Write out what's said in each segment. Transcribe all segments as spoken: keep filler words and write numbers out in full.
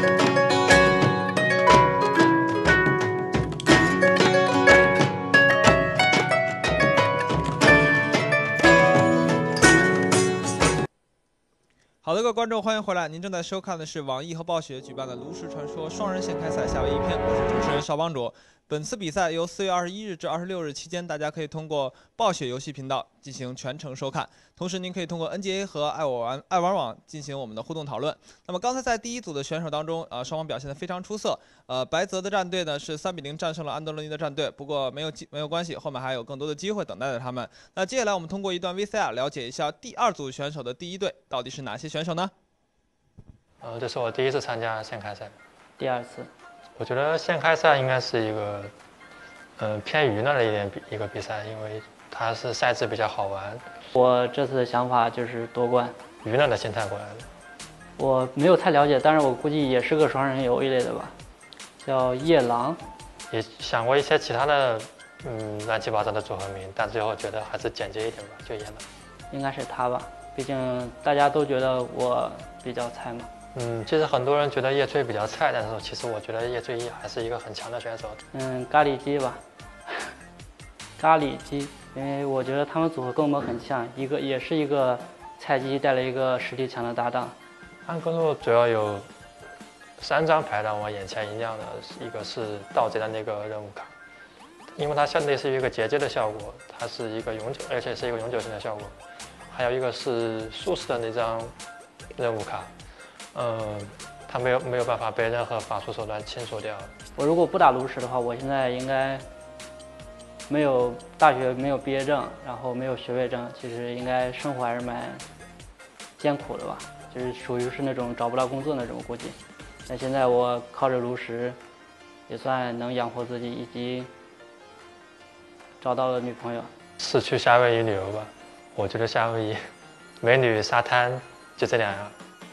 好的，各位观众，欢迎回来！您正在收看的是网易和暴雪举办的《炉石传说》双人线开赛夏威夷篇，我是主持人邵帮主。本次比赛由四月二十一日至二十六日期间，大家可以通过暴雪游戏频道进行全程收看。同时，您可以通过 N G A 和爱我玩爱玩网进行我们的互动讨论。那么，刚才在第一组的选手当中，呃，双方表现得非常出色。呃，白泽的战队呢是三比零战胜了安德罗尼的战队，不过没有没有关系，后面还有更多的机会等待着他们。那接下来我们通过一段 V C R 了解一下第二组选手的第一队到底是哪些选手呢？ 呃，这是我第一次参加线开赛， 第二次。 我觉得线开赛应该是一个，呃，偏娱乐的一点比一个比赛，因为它是赛制比较好玩。 我这次的想法就是夺冠， 娱乐的心态过来的。 我没有太了解，但是我估计也是个双人游一类的吧，叫夜狼。 也想过一些其他的，嗯，乱七八糟的组合名，但最后觉得还是简洁一点吧，就夜狼。 应该是他吧，毕竟大家都觉得我比较菜嘛。 嗯，其实很多人觉得叶吹比较菜，但是其实我觉得叶吹还是一个很强的选手。 嗯，咖喱鸡吧，咖喱鸡，因为我觉得他们组合跟我们很像，一个也是一个菜鸡带了一个实力强的搭档。 安格洛主要有三张牌让我眼前一亮的，一个是盗贼的那个任务卡，因为它相对是一个结界的效果，它是一个永久，而且是一个永久性的效果。还有一个是术士的那张任务卡。嗯，他没有没有办法被任何法术手段清除掉。 我如果不打炉石的话，我现在应该没有大学没有毕业证，然后没有学位证，其实应该生活还是蛮艰苦的吧，就是属于是那种找不到工作那种估计。但现在我靠着炉石，也算能养活自己，以及找到了女朋友。 是去夏威夷旅游吧？我觉得夏威夷美女沙滩就这两样。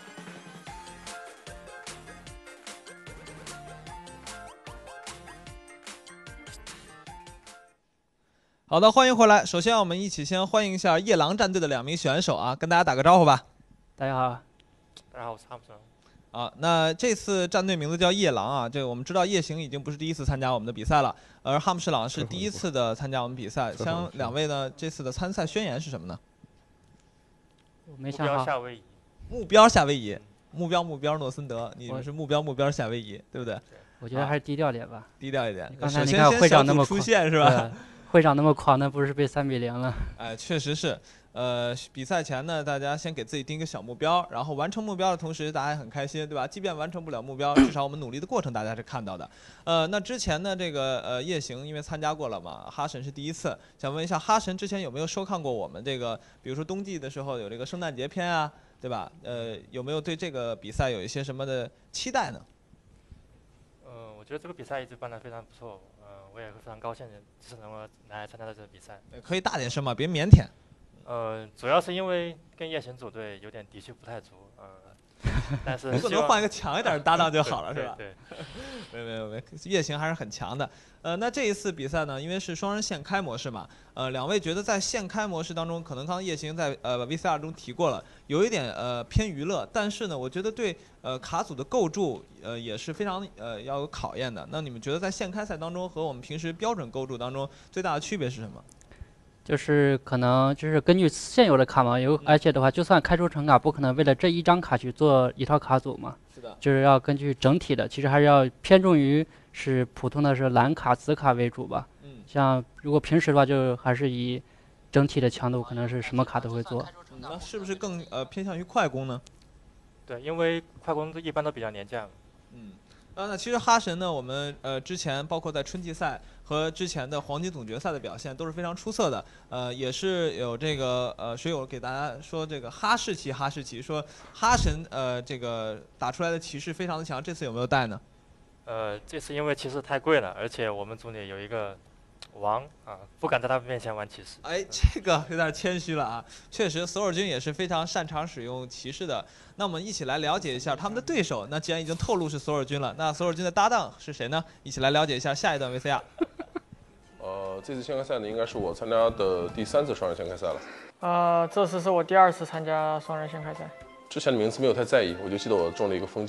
好的，欢迎回来。首先，我们一起先欢迎一下夜狼战队的两名选手啊，跟大家打个招呼吧。 大家好， 大家好，我是哈姆森。 啊，那这次战队名字叫夜狼啊，这个我们知道夜行已经不是第一次参加我们的比赛了，而哈姆士朗是第一次的参加我们比赛。像两位呢，这次的参赛宣言是什么呢？ 我没想好。 夏威夷。 目标夏威夷，目标目标诺森德，你们是目标目标夏威夷，对不对？ 我觉得还是低调点吧。 低调一点。 刚才你看会长那么出现是吧？ 会长那么狂，那不是被三比零了？ 哎，确实是。呃，比赛前呢，大家先给自己定一个小目标，然后完成目标的同时，大家也很开心，对吧？即便完成不了目标，至少我们努力的过程大家是看到的。呃，那之前呢，这个呃夜行因为参加过了嘛，哈神是第一次，想问一下哈神之前有没有收看过我们这个，比如说冬季的时候有这个圣诞节篇啊，对吧？呃，有没有对这个比赛有一些什么的期待呢？ 呃，我觉得这个比赛一直办得非常不错。呃，我也非常高兴，是能够来参加这个比赛。 可以大点声嘛，别腼腆。 呃，主要是因为跟夜行组队有点底气不太足，呃，但是不能换一个强一点的搭档就好了，是吧？ 对， 没有没有没有，夜行还是很强的。呃，那这一次比赛呢，因为是双人线开模式嘛，呃，两位觉得在线开模式当中，可能刚刚夜行在呃 V C R 中提过了，有一点呃偏娱乐，但是呢，我觉得对呃卡组的构筑呃也是非常呃要有考验的。那你们觉得在线开赛当中和我们平时标准构筑当中最大的区别是什么？ 就是可能就是根据现有的卡嘛，有而且的话，就算开出成卡，不可能为了这一张卡去做一套卡组嘛。 是的。 就是要根据整体的，其实还是要偏重于是普通的是蓝卡、紫卡为主吧。 嗯。 像如果平时的话，就还是以整体的强度，可能是什么卡都会做。 那是不是更呃偏向于快攻呢？ 对，因为快攻一般都比较廉价。 嗯。啊，那其实哈神呢，我们呃之前包括在春季赛和之前的黄金总决赛的表现都是非常出色的，呃，也是有这个呃水友给大家说这个哈士奇哈士奇，说哈神呃这个打出来的骑士非常的强，这次有没有带呢？ 呃，这次因为骑士太贵了，而且我们组里有一个王啊，不敢在他面前玩骑士。 哎，这个有点谦虚了啊！确实，索尔军也是非常擅长使用骑士的。那我们一起来了解一下他们的对手。那既然已经透露是索尔军了，那索尔军的搭档是谁呢？一起来了解一下下一段 V C R。 呃，这次线开赛呢，应该是我参加的第三次双人线开赛了。 呃，这次是我第二次参加双人线开赛。 之前的名次没有太在意，我就记得我中了一个封建。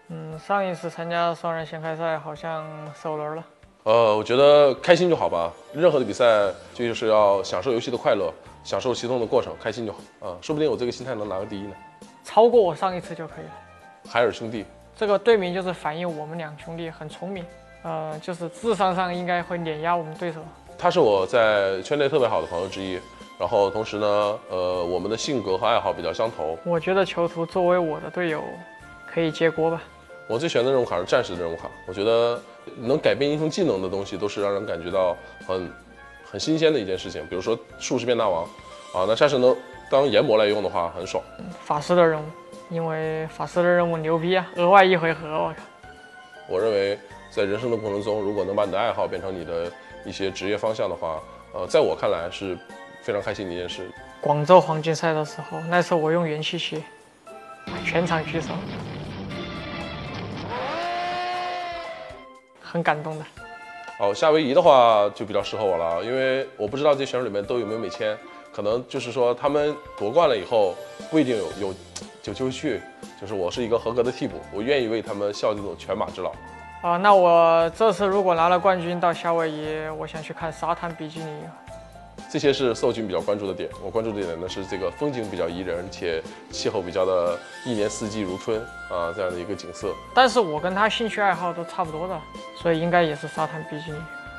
嗯，上一次参加双人线开赛好像首轮了。 呃，我觉得开心就好吧。任何的比赛就是要享受游戏的快乐，享受其中的过程，开心就好啊、呃。说不定我这个心态能拿个第一呢。 超过我上一次就可以了。 海尔兄弟， 这个队名就是反映我们两兄弟很聪明，呃，就是智商上应该会碾压我们对手。 他是我在圈内特别好的朋友之一，然后同时呢，呃，我们的性格和爱好比较相投。 我觉得囚徒作为我的队友，可以接锅吧。 我最喜欢的任务卡是战士的任务卡，我觉得能改变英雄技能的东西都是让人感觉到很很新鲜的一件事情。比如说术士变大王，啊，那战士能当研磨来用的话很爽。 法师的任务，因为法师的任务牛逼啊，额外一回合，我靠！ 我认为在人生的过程中，如果能把你的爱好变成你的一些职业方向的话，呃，在我看来是非常开心的一件事。 广州黄金赛的时候，那次我用元气鞋，全场举手。很感动的。 哦，夏威夷的话就比较适合我了，因为我不知道这些选手里面都有没有美签，可能就是说他们夺冠了以后不一定有有有机会去，就是我是一个合格的替补，我愿意为他们效这种犬马之劳。 啊、呃，那我这次如果拿了冠军到夏威夷，我想去看沙滩比基尼。 这些是搜军比较关注的点，我关注的点呢是这个风景比较宜人，且气候比较的一年四季如春啊这样的一个景色。 但是我跟他兴趣爱好都差不多的，所以应该也是沙滩比基尼。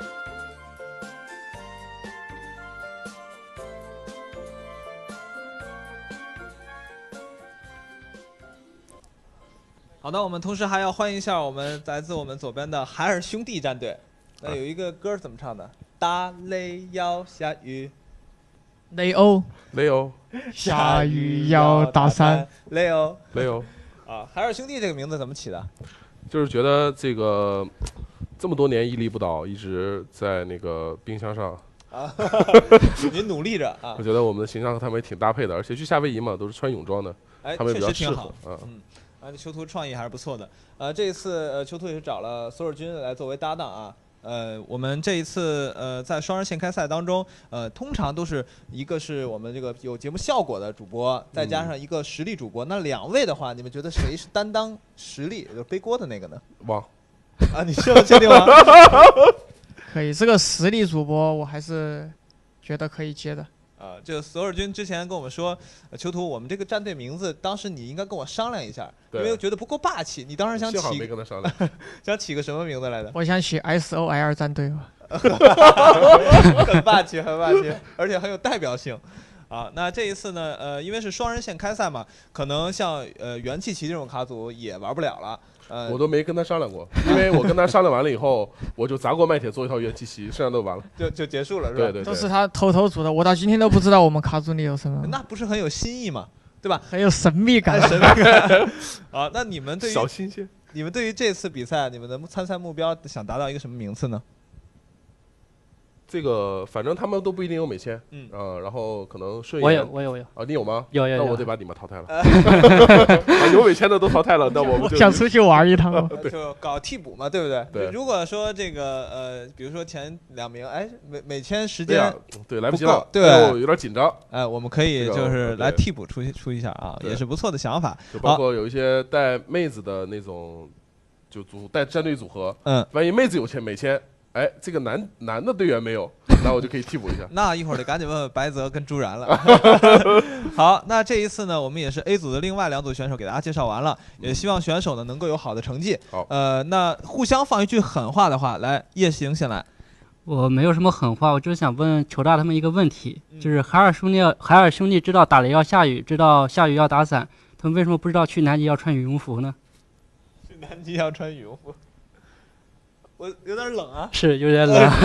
好的，我们同时还要欢迎一下我们来自我们左边的海尔兄弟战队。那有一个歌怎么唱的？打雷要下雨， 雷欧， 雷欧， 下雨要打伞， 雷欧， 雷欧。 啊，海尔兄弟这个名字怎么起的？ 就是觉得这个这么多年屹立不倒，一直在那个冰箱上啊，您努力着啊。 我觉得我们的形象和他们也挺搭配的，而且去夏威夷嘛，都是穿泳装的， 哎， 他们也比较适合。 嗯嗯，啊，这囚徒创意还是不错的。呃，这一次呃，囚徒也是找了索尔军来作为搭档啊。呃，我们这一次呃在双人线开赛当中，呃，通常都是一个是我们这个有节目效果的主播，再加上一个实力主播。嗯、那两位的话，你们觉得谁是担当实力，就是背锅的那个呢？ 汪啊，你是确定吗？ 可以，这个实力主播我还是觉得可以接的。 啊，这个索尔军之前跟我们说，呃、囚徒，我们这个战队名字，当时你应该跟我商量一下，因为觉得不够霸气。你当时想起， 幸好没跟他商量， 想起个什么名字来的？ 我想起 S O L 战队吧， 很霸气，很霸气，而且很有代表性。啊，那这一次呢，呃，因为是双人线开赛嘛，可能像呃元气旗这种卡组也玩不了了。呃， 我都没跟他商量过，因为我跟他商量完了以后，我就砸锅卖铁做一套元气旗，剩下都完了， 就就结束了，是吧？ 对对对， 都是他偷偷组的，我到今天都不知道我们卡组里有什么。 那不是很有新意吗？对吧？ 很有神秘感。 神秘感。啊，那你们对于小新鲜， 你们对于这次比赛，你们的参赛目标想达到一个什么名次呢？ 这个反正他们都不一定有美签， 嗯啊、呃，然后可能顺我有我有我有啊，你有吗？ 有有有， 那我得把你们淘汰了。啊、有美签的都淘汰了，那我们就想出去玩一趟， 就搞替补嘛，对不对？ 对。 如果说这个呃，比如说前两名，哎，每每签时间对、啊、对来不及了， 对， 哎、有点紧张。 哎，我们可以就是来替补出出一下啊，也是不错的想法。 就包括有一些带妹子的那种，就组带战队组合， 嗯， 万一妹子有签美签。哎，这个男男的队员没有，那我就可以替补一下。 那一会儿得赶紧问问白泽跟朱然了。好，那这一次呢，我们也是 A 组的另外两组选手给大家介绍完了，也希望选手呢能够有好的成绩。 好， 呃，那互相放一句狠话的话，来，叶行先来。 我没有什么狠话，我就是想问裘大他们一个问题，嗯、就是海尔兄弟，海尔兄弟知道打雷要下雨，知道下雨要打伞，他们为什么不知道去南极要穿羽绒服呢？ 去南极要穿羽绒服。我有点冷啊， 是有点冷。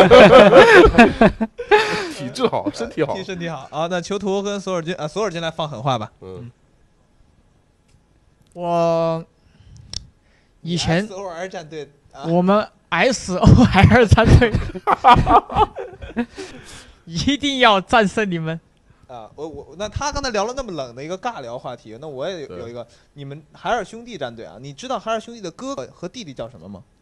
体质好，身体好， 身体好啊。那囚徒跟索尔军啊，索尔军来放狠话吧。 嗯， 我以前 S O R 战队，啊、 我们 S O L 战队一定要战胜你们。 啊，我我那他刚才聊了那么冷的一个尬聊话题，那我也有一个，你们海尔兄弟战队啊，你知道海尔兄弟的哥哥和弟弟叫什么吗？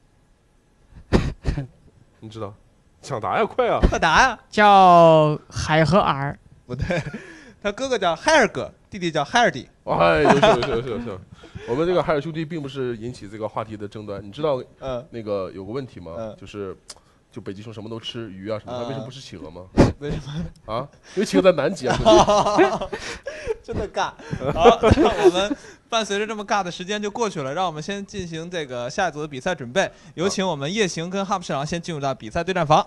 你知道？抢答呀，快啊！ 快答呀！ 叫海和尔。 不对，他哥哥叫海尔哥，弟弟叫海尔弟。 哦哎，优秀优秀优秀优秀。我们这个海尔兄弟并不是引起这个话题的争端，你知道， 嗯， 那个有个问题吗？ 嗯， 就是，就北极熊什么都吃，鱼啊什么，它为什么不吃企鹅吗？ 为什么？ 啊，因为企鹅在南极啊。 真的尬。好，那我们伴随着这么尬的时间就过去了，让我们先进行这个下一组的比赛准备。有请我们夜行跟哈姆市长先进入到比赛对战房。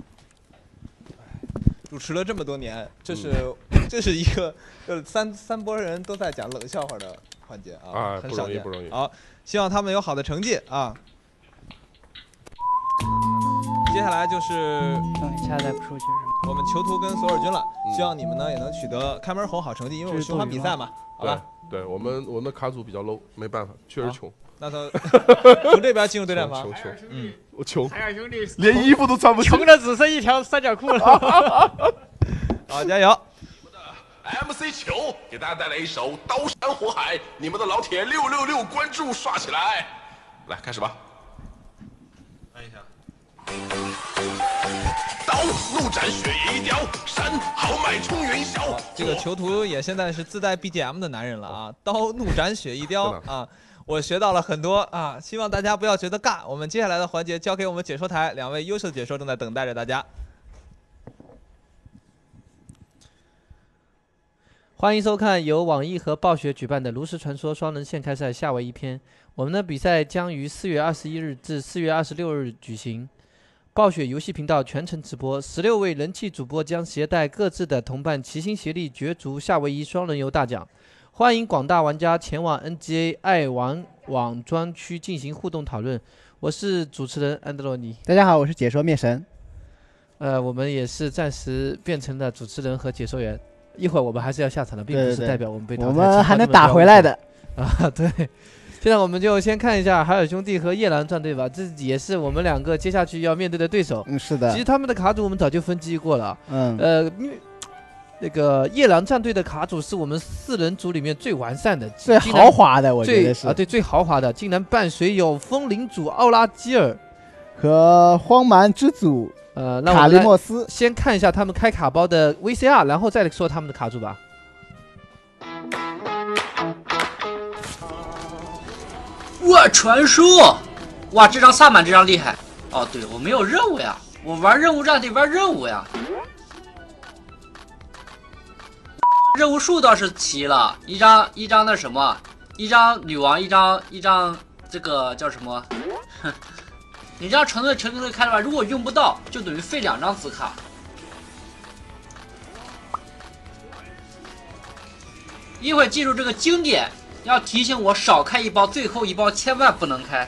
主持了这么多年，这是、嗯、这是一个呃三三拨人都在讲冷笑话的环节啊， 啊很少见， 不容易不容易。 好，希望他们有好的成绩啊。接下来就是下载不出去是我们囚徒跟索尔军了，嗯、希望你们呢也能取得开门红好成绩，因为我们循环比赛嘛，好吧？ 对，对我们我们的卡组比较 low， 没办法，确实穷。 那他从这边进入对战房， 穷穷， 嗯， 我穷， 海尔兄弟连衣服都穿不起， 穷的只剩一条三角裤了。 好，加油 ！M C 球给大家带来一首《刀山火海》，你们的老铁六六六关注刷起来，来开始吧。 按一下。 刀怒斩雪一雕，山豪迈冲云霄。 这个囚徒也现在是自带 B G M 的男人了啊！刀怒斩雪一雕啊！我学到了很多啊！希望大家不要觉得尬。我们接下来的环节交给我们解说台，两位优秀的解说正在等待着大家。 欢迎收看由网易和暴雪举办的《炉石传说》双人线开赛夏威夷篇。我们的比赛将于四月二十一日至四月二十六日举行。暴雪游戏频道全程直播，十六位人气主播将携带各自的同伴，齐心协力角逐夏威夷双人游大奖。欢迎广大玩家前往 N G A 爱玩网专区进行互动讨论。我是主持人安德罗尼。 大家好，我是解说灭神。 呃，我们也是暂时变成了主持人和解说员。一会儿我们还是要下场的，并不是代表我们被淘汰， 我们还能打回来的啊！对。现在我们就先看一下海尔兄弟和夜郎战队吧，这也是我们两个接下去要面对的对手。 嗯，是的。 其实他们的卡组我们早就分析过了。 嗯。 呃，因为那个夜郎战队的卡组是我们四人组里面最完善的、 最豪华的，我觉得是啊，对，最豪华的，竟然伴随有风领主奥拉基尔和荒蛮之祖呃卡利莫斯。 先看一下他们开卡包的 V C R， 然后再说他们的卡组吧。 哇，传说！哇，这张萨满这张厉害。哦，对，我没有任务呀，我玩任务站得玩任务呀。任务数倒是齐了，一张一张那什么，一张女王，一张一张这个叫什么？哼，你这样成队成队开的话，如果用不到，就等于废两张紫卡。一会记住这个经典。要提醒我少开一包，最后一包千万不能开。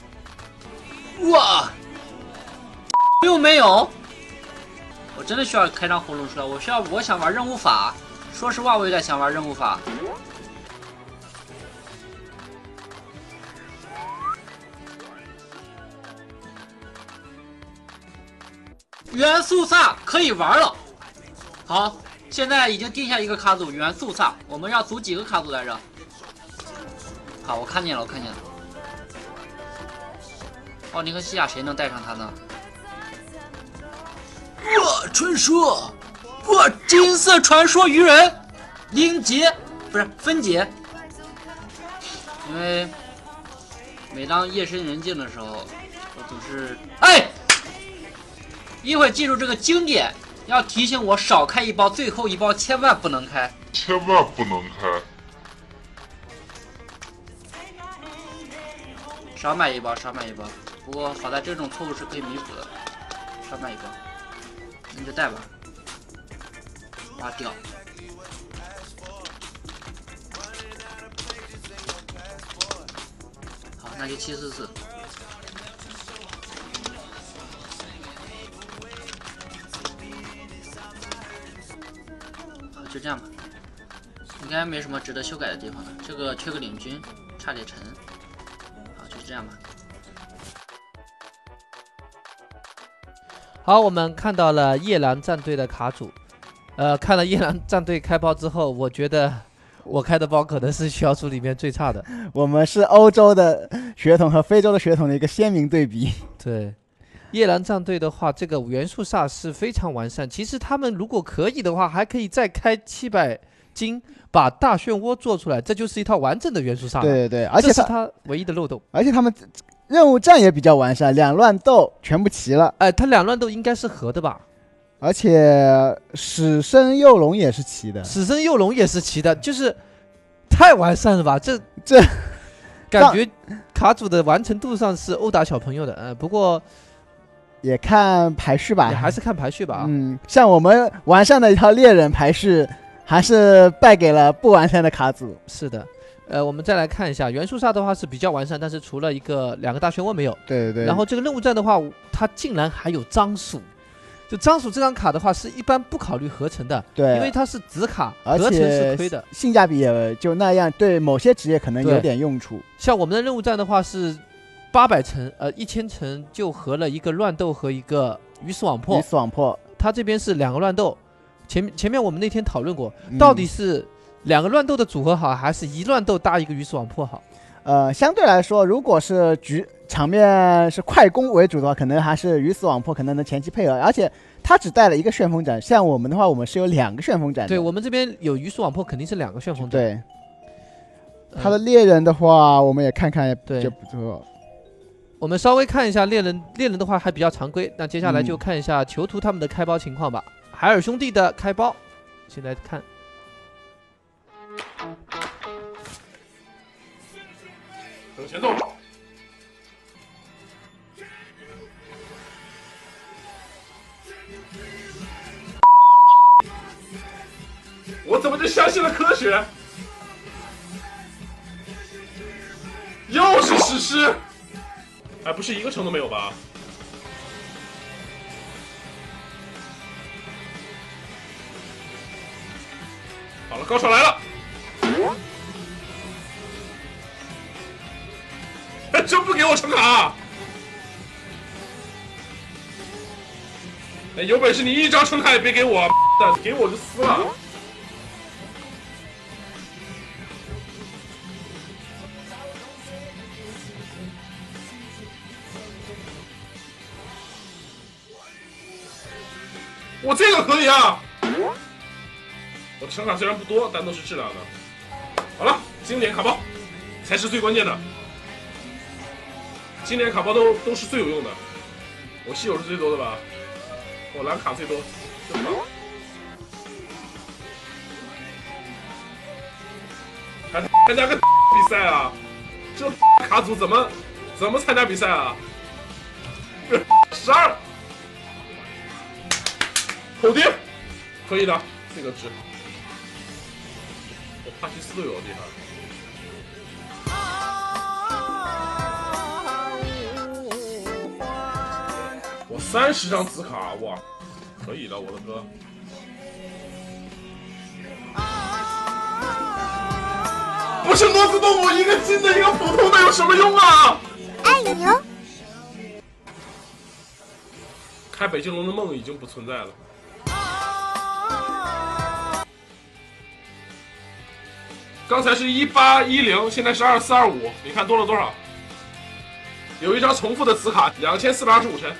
哇，又没有，我真的需要开张活动出来。我需要，我想玩任务法。说实话，我有点想玩任务法。元素萨可以玩了。好，现在已经定下一个卡组，元素萨。我们要组几个卡组来着？好，我看见了，我看见了。奥尼和西亚谁能带上他呢？哇，传说！哇，金色传说鱼人，灵杰不是分解。因为每当夜深人静的时候，我总是哎，一会记住这个经典，要提醒我少开一包，最后一包千万不能开， 千万不能开。 少买一包，少买一包。不过好在这种错误是可以弥补的，少买一包，那就带吧。挖掉。好，那就七四四。好，就这样吧。应该没什么值得修改的地方了。这个缺个领军，差点沉。这样吧。 好，我们看到了夜郎战队的卡组，呃，看了夜郎战队开包之后，我觉得我开的包可能是小组里面最差的。 我们是欧洲的血统和非洲的血统的一个鲜明对比。 对，夜郎战队的话，这个元素萨是非常完善。其实他们如果可以的话，还可以再开七百金把大漩涡做出来，这就是一套完整的元素杀。 对对对，而且是它唯一的漏洞。 而且他们任务站也比较完善，两乱斗全部齐了。 哎，它两乱斗应该是合的吧？ 而且死生幼龙也是齐的， 死生幼龙也是齐的，就是太完善了吧？这这感觉卡组的完成度上是殴打小朋友的。呃，不过也看排序吧， 也还是看排序吧。啊， 嗯，像我们完善的一套猎人排序，还是败给了不完善的卡组。 是的。呃，我们再来看一下元素杀的话是比较完善，但是除了一个两个大漩涡没有。 对对对。 然后这个任务站的话，它竟然还有张鼠。就张鼠这张卡的话，是一般不考虑合成的， 对， 因为它是子卡， 合成是亏的， 性价比也就那样。对某些职业可能有点用处。 像我们的任务站的话是八百层，呃，一千层就合了一个乱斗和一个鱼死网破。 鱼死网破， 它这边是两个乱斗。前前面我们那天讨论过，嗯、到底是两个乱斗的组合好，还是一乱斗搭一个鱼死网破好？ 呃，相对来说，如果是局场面是快攻为主的话，可能还是鱼死网破可能能前期配合，而且他只带了一个旋风斩，像我们的话，我们是有两个旋风斩的。 对，我们这边有鱼死网破，肯定是两个旋风斩。 对，他的猎人的话，我们也看看就不错。 我们稍微看一下猎人，猎人的话还比较常规。那接下来就看一下囚徒他们的开包情况吧。嗯、海尔兄弟的开包，现在看。 等前动。我怎么就相信了科学？又是史诗，哎，不是一个城都没有吧？好了，高潮来了！哎，真不给我成卡！哎，有本事你一张成卡也别给我，的给我就撕了。我这个可以啊！我成卡虽然不多，但都是质量的。好了，经典卡包才是最关键的。经典卡包都都是最有用的。我稀有是最多的吧？我蓝卡最多，对吧？还参加个比赛啊？这卡组怎么怎么参加比赛啊？十二。口爹，可以的，这个值。我帕西斯都有厉害。我三十张紫卡，哇，可以的，我的哥。不是罗斯动物，一个金的，一个普通的，有什么用啊？ 哎呦！ 开北京龙的梦已经不存在了。刚才是一八一零，现在是二四二五，你看多了多少？有一张重复的紫卡，两千四百二十五帧。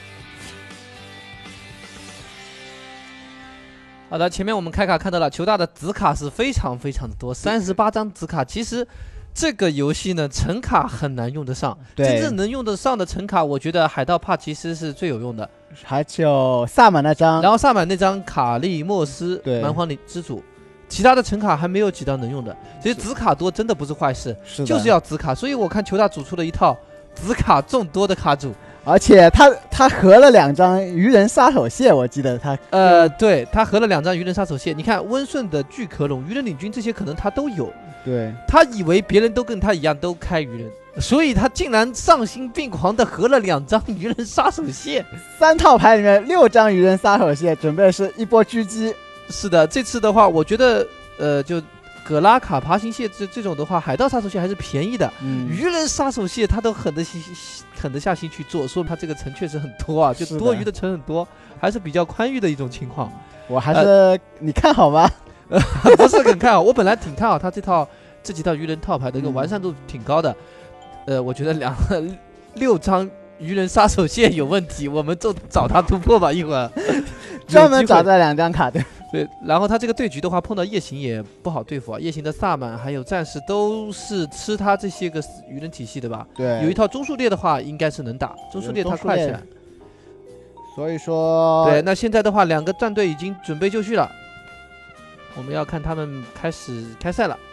好的，前面我们开卡看到了，球大的紫卡是非常非常的多，三十八张紫卡。其实这个游戏呢，橙卡很难用得上，真正能用得上的橙卡，我觉得海盗帕奇斯是最有用的， 还有萨满那张， 然后萨满那张卡利莫斯蛮荒里之主。其他的橙卡还没有几张能用的，其实紫卡多真的不是坏事， 是就是要紫卡。所以我看球大组出了一套紫卡众多的卡组， 而且他他合了两张鱼人杀手蟹，我记得他呃，对他合了两张鱼人杀手蟹。你看温顺的巨壳龙、鱼人领军这些可能他都有， 对， 他以为别人都跟他一样都开鱼人，所以他竟然丧心病狂的合了两张鱼人杀手蟹。 三套牌里面六张鱼人杀手蟹，准备是一波狙击。 是的，这次的话，我觉得，呃，就葛拉卡爬行蟹这这种的话，海盗杀手蟹还是便宜的。嗯，鱼人杀手蟹他都狠得心狠得下心去做，说明他这个城确实很多啊，就多余的城很多，还是比较宽裕的一种情况。 我还是、呃、你看好吗？ 不是很看好，我本来挺看好他这套这几套鱼人套牌的一个完善度挺高的。呃，我觉得两六张鱼人杀手蟹有问题，我们就找他突破吧，一会儿。 专门找这两张卡的， 对，然后他这个对局的话，碰到夜行也不好对付啊。夜行的萨满还有战士都是吃他这些个鱼人体系的吧？ 对， 有一套中速猎的话，应该是能打。中速猎他快起来。 所以说， 对，那现在的话，两个战队已经准备就绪了，我们要看他们开始开赛了。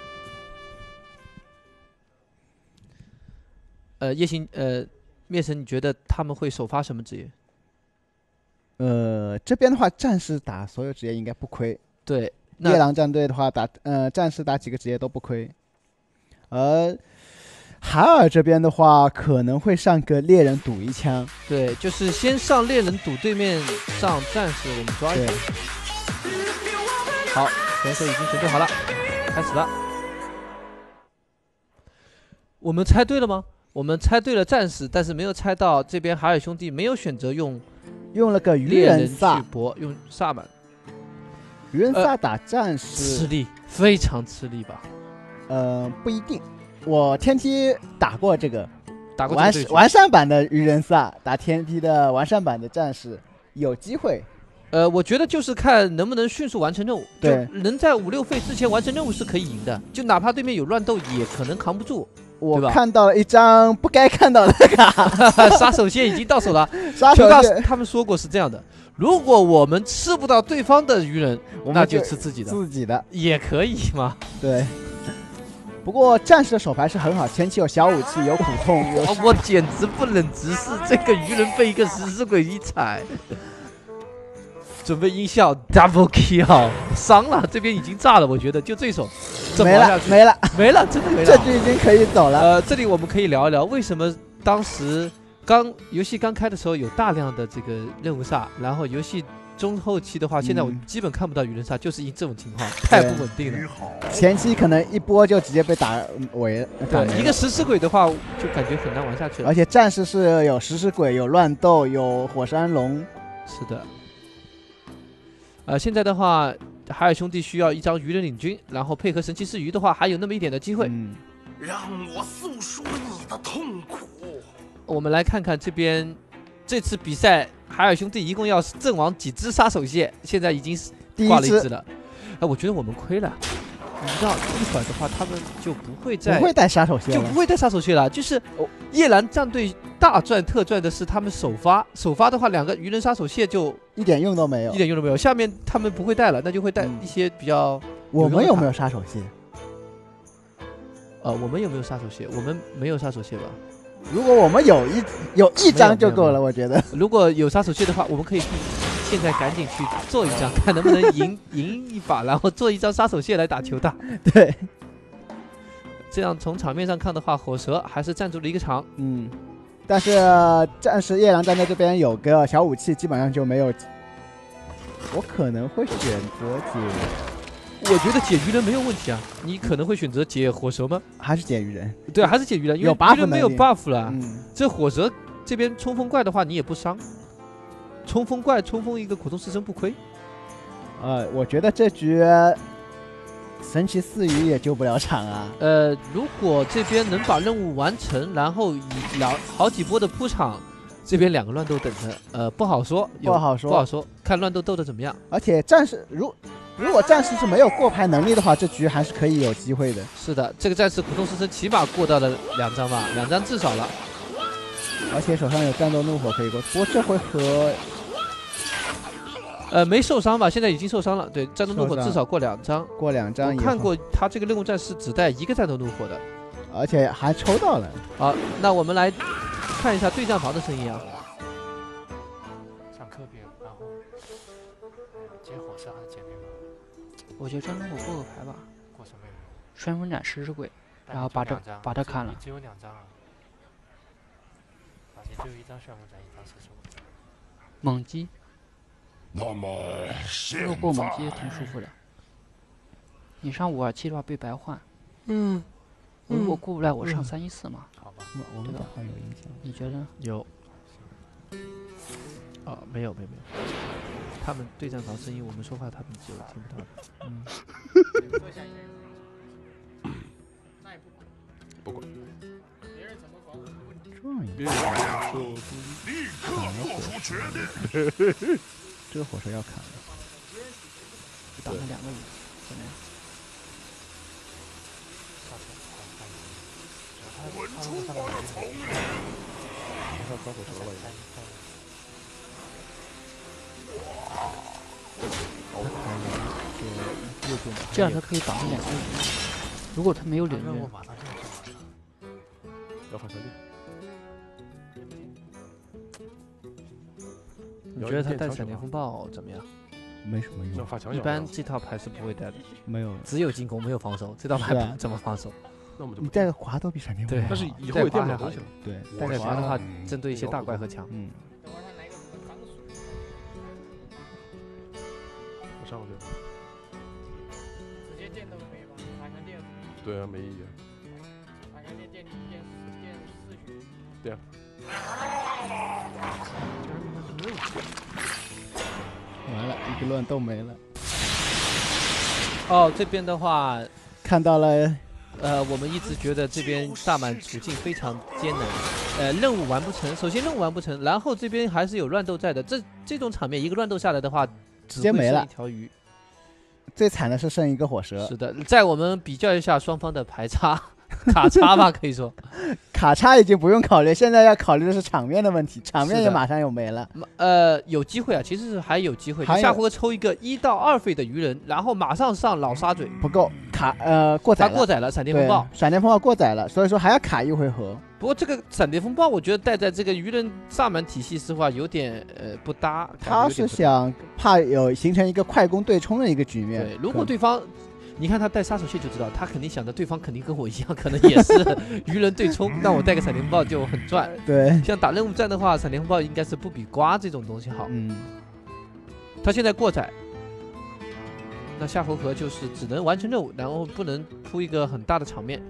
呃，夜行，呃，灭神，你觉得他们会首发什么职业？ 呃，这边的话，战士打所有职业应该不亏。 对， 夜狼战队的话打，呃，战士打几个职业都不亏。而海尔这边的话，可能会上个猎人赌一枪。 对，就是先上猎人赌对面上战士，我们抓一下。好，选手已经准备好了，开始了。我们猜对了吗？我们猜对了战士，但是没有猜到这边海尔兄弟没有选择用用了个鱼猎人萨去搏，用萨满。 鱼人萨打战士、 呃、吃力，非常吃力吧？ 呃，不一定。我天梯打过这个， 打过完完善版的鱼人萨打天梯的完善版的战士，有机会。 呃，我觉得就是看能不能迅速完成任务， 对， 能在五六费之前完成任务是可以赢的，就哪怕对面有乱斗，也可能扛不住。 我看到了一张不该看到的卡， 杀手线已经到手了。 杀手线他们说过是这样的，如果我们吃不到对方的鱼人，那就吃自己的， 自己的也可以嘛。 对。不过战士的手牌是很好，前期有小武器，有苦痛，有我简直不忍直视这个鱼人被一个食尸鬼一踩。准备音效 double kill， 伤了，这边已经炸了，我觉得就这手， 没了没了没了，真的没了， 这局已经可以走了。 呃，这里我们可以聊一聊，为什么当时刚游戏刚开的时候有大量的这个任务萨，然后游戏中后期的话，现在我基本看不到鱼人萨，就是因这种情况太不稳定了。 前期可能一波就直接被打围， 对，一个食尸鬼的话就感觉很难玩下去了。 而且战士是有食尸鬼，有乱斗，有火山龙。 是的。呃，现在的话，海尔兄弟需要一张鱼人领军，然后配合神奇四鱼的话，还有那么一点的机会。 嗯， 让我诉说你的痛苦。 我们来看看这边这次比赛，海尔兄弟一共要阵亡几只杀手蟹，现在已经挂了一只了。哎、呃，我觉得我们亏了。你知道，一会儿的话，他们就不会再不会带杀手蟹， 就不会带杀手蟹了。就是夜蓝战队大赚特赚的是他们首发，首发的话，两个鱼人杀手蟹就一点用都没有， 一点用都没有。下面他们不会带了，那就会带一些比较、嗯。 我们有没有杀手蟹？ 呃，我们有没有杀手蟹？我们没有杀手蟹吧？ 如果我们有一有一张就够了，我觉得。 如果有杀手蟹的话，我们可以现在赶紧去做一张，看能不能赢赢一把，然后做一张杀手蟹来打球大。 对， 这样从场面上看的话，火蛇还是站住了一个场。 嗯，但是战士夜郎战队这边有个小武器，基本上就没有。我可能会选择解。 我觉得解鱼人没有问题啊，你可能会选择解火蛇吗？ 还是解鱼人？ 对，还是解鱼人，因为鱼人没有 buff 了。嗯，这火蛇这边冲锋怪的话，你也不伤。冲锋怪冲锋一个苦痛四身不亏。 呃，我觉得这局神奇四鱼也救不了场啊。 呃，如果这边能把任务完成，然后以两好几波的铺场，这边两个乱斗等着，呃，不好说， 不好说， 不好说，看乱斗斗的怎么样。 而且战士如如果战士是没有过牌能力的话，这局还是可以有机会的。 是的，这个战士苦痛四身起码过到了两张吧，两张至少了。 而且手上有战斗怒火可以过，不过这回合， 呃，没受伤吧？现在已经受伤了。对，战斗怒火至少过两张， 过两张。 我看过他这个任务战士只带一个战斗怒火的， 而且还抽到了。 好，那我们来看一下对战房的声音啊。 上客兵，然后接火车还是接那个？ 我觉得战斗怒火过个牌吧。 过什么呀？ 旋风斩食尸鬼，然后把这把他砍了。 只有两张啊。只有一张旋风斩，一张食尸鬼。 猛击。 那么如果过猛击挺舒服的。你上五二七的话被白换。嗯。我如果过不来，我上三一四嘛。 好吧。 我们的话有影响。 你觉得？ 有。哦，没有没有没有。他们对战房声音，我们说话他们就听不到的。嗯。 不管。 这样立刻做出决定。 这个火车要砍了。 就打了两个鱼，怎么样？ 滚出我的草原！ 他招火蛇了， 这样他可以打成两个鱼。如果他没有领域， 要反传递。 你觉得他带闪电风暴怎么样？ 没什么用。 一般这套牌是不会带的， 没有， 只有进攻没有防守，这套牌不怎么防守。 那我们就你带个滑都比闪电风暴。 但是以后也变不了东西了。 对， 带滑的话，针对一些大怪和强。 嗯。 我上过去。 直接电都没吧？反向电。 对啊，没意义。 反向电电电电四血。 对啊。 完了，一个乱斗没了。 哦，这边的话看到了， 呃，我们一直觉得这边萨满处境非常艰难，呃，任务完不成。首先任务完不成，然后这边还是有乱斗在的。这这种场面，一个乱斗下来的话， 直接没了一条鱼。 最惨的是剩一个火蛇。 是的，在我们比较一下双方的排差。卡差吧，可以说， 卡差已经不用考虑，现在要考虑的是场面的问题，场面也马上又没了。 呃，有机会啊，其实是还有机会。 还有下回合抽一个一到二费的鱼人，然后马上上老沙嘴。 不够，卡呃过载了， 他过载了闪电风暴， 闪电风暴过载了，所以说还要卡一回合。 不过这个闪电风暴，我觉得带在这个鱼人萨满体系的话，有点呃不搭。 他是想怕有形成一个快攻对冲的一个局面。 对，如果对方。你看他带杀手线就知道，他肯定想着对方肯定跟我一样，可能也是鱼人对冲，那我带个闪电风暴就很赚。 对， 像打任务战的话，闪电风暴应该是不比刮这种东西好。 嗯， 他现在过载，那下回合就是只能完成任务，然后不能铺一个很大的场面。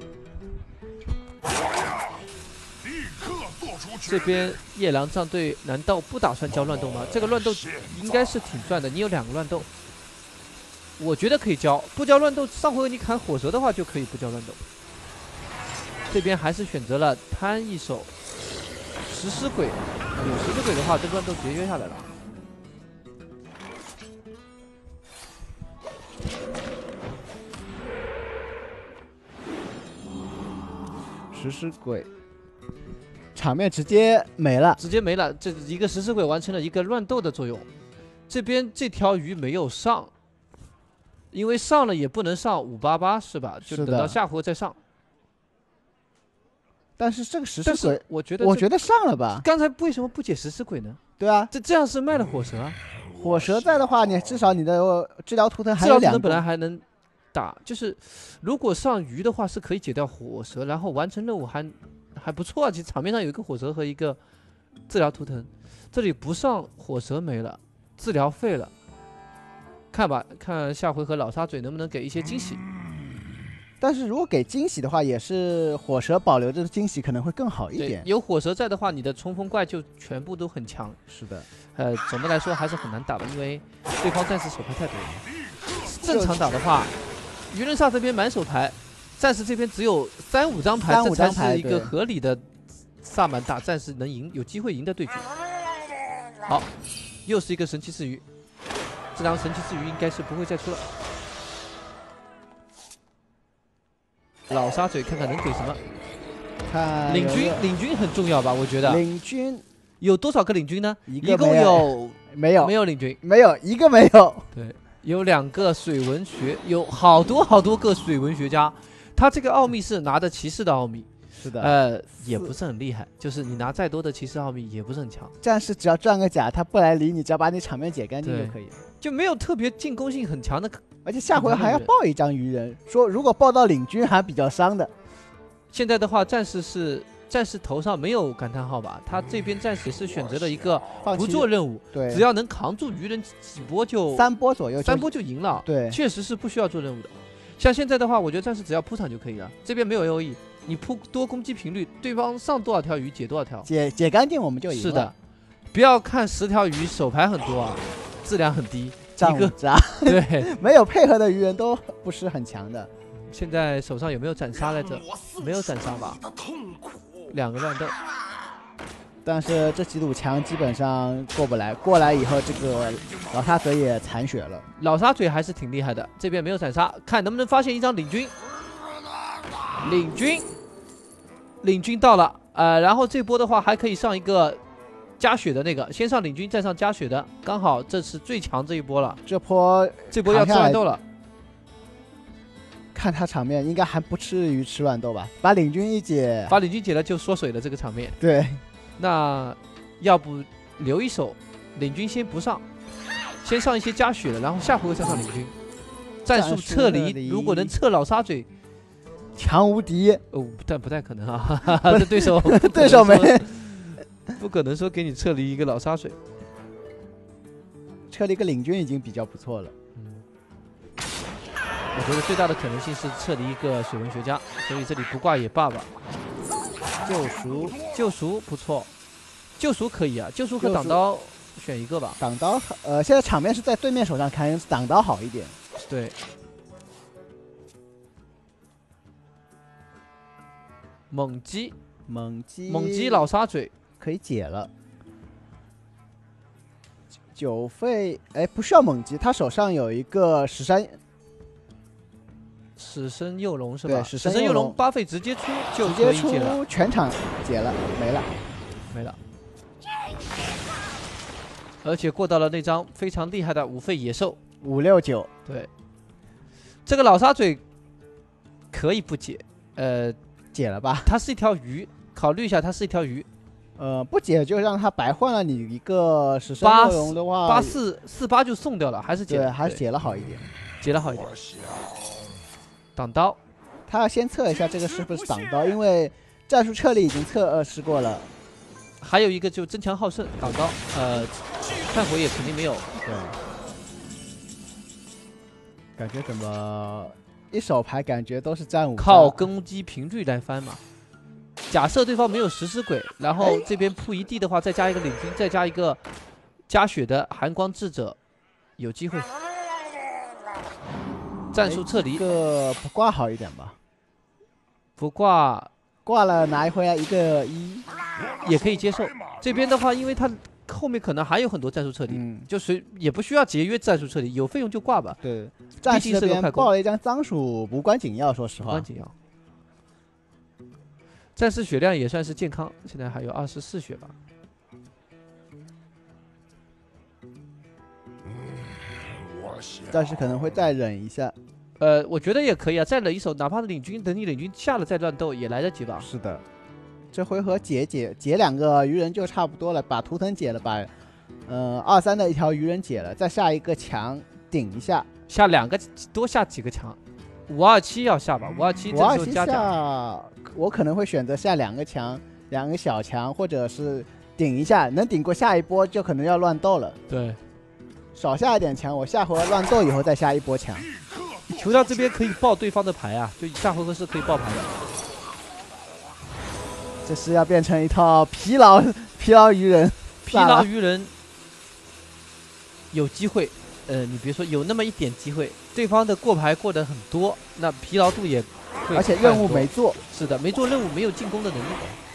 这边夜郎战队难道不打算交乱斗吗？这个乱斗应该是挺赚的，你有两个乱斗。我觉得可以交，不交乱斗，上回合你砍火蛇的话就可以不交乱斗。这边还是选择了摊一手食尸鬼，有食尸鬼的话，这乱斗直接约下来了。 食尸鬼，场面直接没了， 直接没了。这一个食尸鬼完成了一个乱斗的作用。这边这条鱼没有上。因为上了也不能上五八八是吧？就等到下回再上。 但是这个食尸鬼， 我觉得我觉得上了吧。 刚才为什么不解食尸鬼呢？ 对啊， 这这样是卖了火蛇啊。 火蛇在的话，你至少你的治疗图腾还有两个。治疗图个。 腾本来还能打，就是如果上鱼的话是可以解掉火蛇，然后完成任务还还不错啊。其实场面上有一个火蛇和一个治疗图腾，这里不上火蛇没了，治疗废了。看吧，看下回合老沙嘴能不能给一些惊喜。 但是如果给惊喜的话，也是火蛇保留着惊喜可能会更好一点。 有火蛇在的话，你的冲锋怪就全部都很强。 是的， 呃，总的来说还是很难打的，因为对方战士手牌太多了。正常打的话，鱼人煞这边满手牌，战士这边只有三五张牌，这才是一个合理的萨满打战士能赢，有机会赢的对局。好，又是一个神奇之鱼。这张神奇之鱼应该是不会再出了。老沙嘴看看能给什么？ 看领军，领军很重要吧？我觉得。 领军有多少个领军呢？ 一共有没有没有领军， 没有一个没有。 对，有两个水文学，有好多好多个水文学家。他这个奥秘是拿的骑士的奥秘。 是的， 呃，也不是很厉害，就是你拿再多的骑士奥秘也不是很强。 战士只要转个甲，他不来理你，只要把你场面解干净就可以了， 就没有特别进攻性很强的。 而且下回还要报一张鱼人，说如果报到领军还比较伤的。 现在的话，战士是战士头上没有感叹号吧？他这边战士是选择了一个不做任务， 对， 只要能扛住鱼人几波就三波左右， 三波就赢了。 对， 确实是不需要做任务的。像现在的话，我觉得战士只要铺场就可以了，这边没有 A O E。你铺多攻击频率，对方上多少条鱼解多少条， 解解干净我们就赢了。 是的，不要看十条鱼手牌很多啊，质量很低， 一个渣， 对， 没有配合的鱼人都不是很强的。 现在手上有没有斩杀来着？没有斩杀吧？两个乱斗， 但是这几堵墙基本上过不来，过来以后这个老沙嘴也残血了。 老沙嘴还是挺厉害的，这边没有斩杀，看能不能发现一张领军。领军，领军到了，呃，然后这波的话还可以上一个加血的那个，先上领军再上加血的，刚好这是最强这一波了。 这波这波要吃乱斗了。 看他场面应该还不至于吃乱斗吧？把领军一解， 把领军解了就缩水了这个场面。 对， 那要不留一手，领军先不上，先上一些加血的，然后下回合再上领军。战术撤离，如果能撤老沙嘴， 强无敌。 哦，但不太可能啊，这对手对手没， 不可能说给你撤离一个老沙嘴， 撤离一个领军已经比较不错了。 我觉得最大的可能性是撤离一个水文学家，所以这里不挂也罢吧。 救赎， 救赎不错，救赎可以啊，救赎和挡刀选一个吧。 挡刀，呃，现在场面是在对面手上看，挡刀好一点。 对。猛击， 猛击， 猛击老沙嘴可以解了。九费，哎，不需要猛击，他手上有一个十三。 死生幼龙是吧？ 对， 死生幼龙八费直接出就直接出全场解了，没了， 没了。而且过到了那张非常厉害的五费野兽五六九。 对，这个老沙嘴可以不解，呃， 解了吧？ 它是一条鱼，考虑一下，它是一条鱼。 呃，不解就让他白换了你一个死生幼龙的话， 八四四八就送掉了，还是解？ 对，还是解了好一点， 解了好一点。挡刀， 他要先测一下这个是不是挡刀，因为战术撤离已经测试过了。 还有一个就增强好胜挡刀，呃，看回也肯定没有。 对，感觉怎么一手牌感觉都是战五， 靠攻击频率来翻嘛。假设对方没有食尸鬼，然后这边铺一地的话，再加一个领军，再加一个加血的寒光智者，有机会。战术撤离， 一个不挂好一点吧？ 不挂， 挂了拿回来一个一， 也可以接受。这边的话，因为他后面可能还有很多战术撤离，嗯、就随也不需要节约战术撤离，有费用就挂吧。 对，战士这边报了一张脏鼠无关紧要，说实话。 无关紧要。战士血量也算是健康，现在还有二十四血吧。 但是可能会再忍一下， 呃，我觉得也可以啊，再忍一手，哪怕是领军，等你领军下了再乱斗也来得及吧。 是的，这回合解解解两个鱼人就差不多了，把图腾解了，把呃二三的一条鱼人解了，再下一个墙顶一下， 下两个多下几个墙，五二七要下吧，五二七五二七下，我可能会选择下两个墙，两个小墙，或者是顶一下，能顶过下一波就可能要乱斗了。 对。 少下一点墙，我下回合乱斗以后再下一波墙。 球到这边可以爆对方的牌啊，就下回合是可以爆牌的。 这是要变成一套疲劳疲劳鱼人， 疲劳鱼人有机会，呃，你别说有那么一点机会，对方的过牌过得很多，那疲劳度也会， 而且任务没做， 是的，没做任务，没有进攻的能力。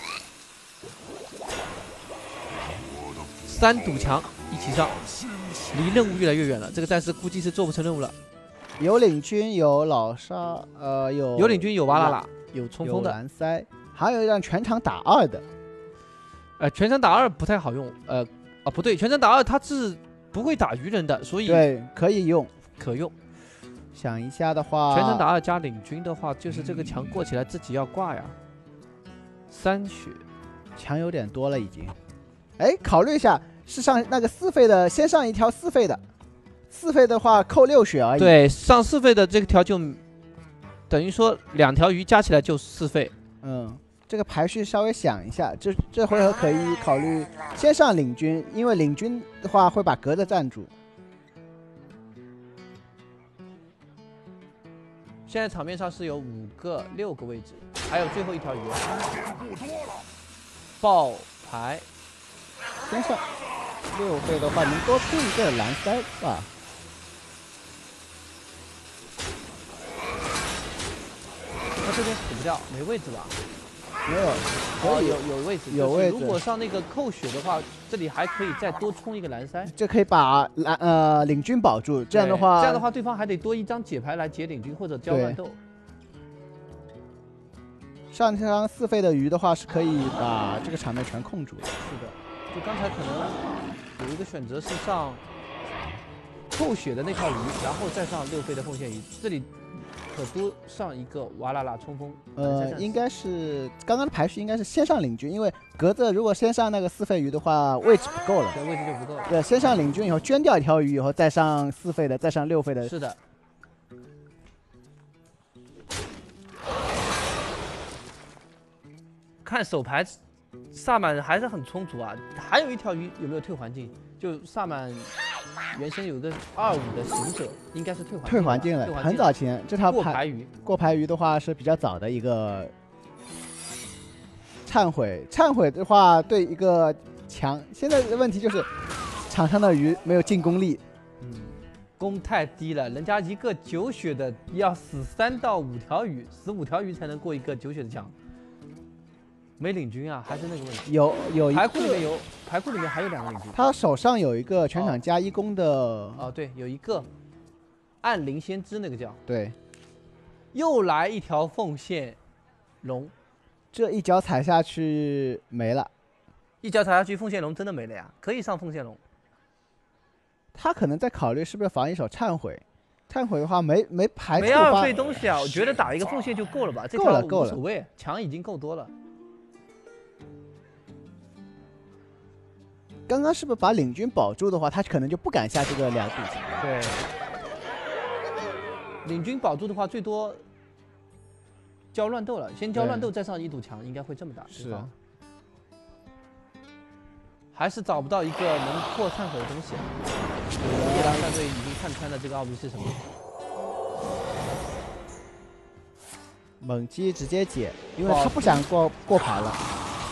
三堵墙一起上。离任务越来越远了，这个战士估计是做不成任务了。 有领军，有老沙，呃，有有领军，有瓦拉拉，有冲锋的蓝塞，还有让全场打二的。 呃，全场打二不太好用，呃，啊不对，全场打二他是不会打鱼人的，所以对可以用， 可用。 想一下的话， 全场打二加领军的话，就是这个墙过起来自己要挂呀。三血， 墙有点多了已经。哎，考虑一下。是上那个四费的，先上一条四费的，四费的话扣六血而已。 对，上四费的这条就等于说两条鱼加起来就四费。 嗯，这个排序稍微想一下，这这回合可以考虑先上领军，因为领军的话会把格子占住。 现在场面上是有五个、六个位置，还有最后一条鱼。爆牌， 先上。六费的话，能多出一个蓝塞吧？ 他这边死不掉，没位置吧？ 没有， 哦， 可以有有位置， 有位置。 如果上那个扣血的话，这里还可以再多冲一个蓝塞， 这可以把蓝呃领军保住，这样的话， 这样的话对方还得多一张解牌来解领军或者交乱斗。 上张四费的鱼的话是可以把这个场面全控住的。 是的，就刚才可能有一个选择是上扣血的那套鱼，然后再上六费的奉献鱼，这里可多上一个瓦拉拉冲锋。 呃，应该是刚刚的排序应该是先上领军，因为格子如果先上那个四费鱼的话，位置不够了。 对，位置就不够了。 对，先上领军以后捐掉一条鱼以后，再上四费的，再上六费的。 是的。看手牌，萨满还是很充足啊。还有一条鱼有没有退环境？就萨满原先有一个二五的行者，应该是退环退环境了，很早前这条过牌鱼。 过牌鱼的话是比较早的一个忏悔。忏悔的话对一个强，现在的问题就是场上的鱼没有进攻力。 嗯，攻太低了，人家一个九血的要死三到五条鱼，死五条鱼才能过一个九血的墙。没领军啊，还是那个问题。 有有一牌库里面有牌库里面还有两个领军。 他手上有一个全场加一攻的。 哦，对，有一个暗灵先知那个叫。 对。 又来一条奉献龙， 这一脚踩下去没了。 一脚踩下去，奉献龙真的没了呀？可以上奉献龙。 他可能在考虑是不是防一手忏悔。忏悔的话没没排。 没二费东西啊，我觉得打一个奉献就够了吧？ 够了够了， 无所谓，墙已经够多了。 刚刚是不是把领军保住的话，他可能就不敢下这个两堵墙。 对，领军保住的话，最多交乱斗了，先交乱斗，再上一堵墙，应该会这么打。 是。还是找不到一个能破忏悔的东西。夜郎战队已经看穿了这个奥秘是什么。 猛击直接解，因为他不想过过牌了。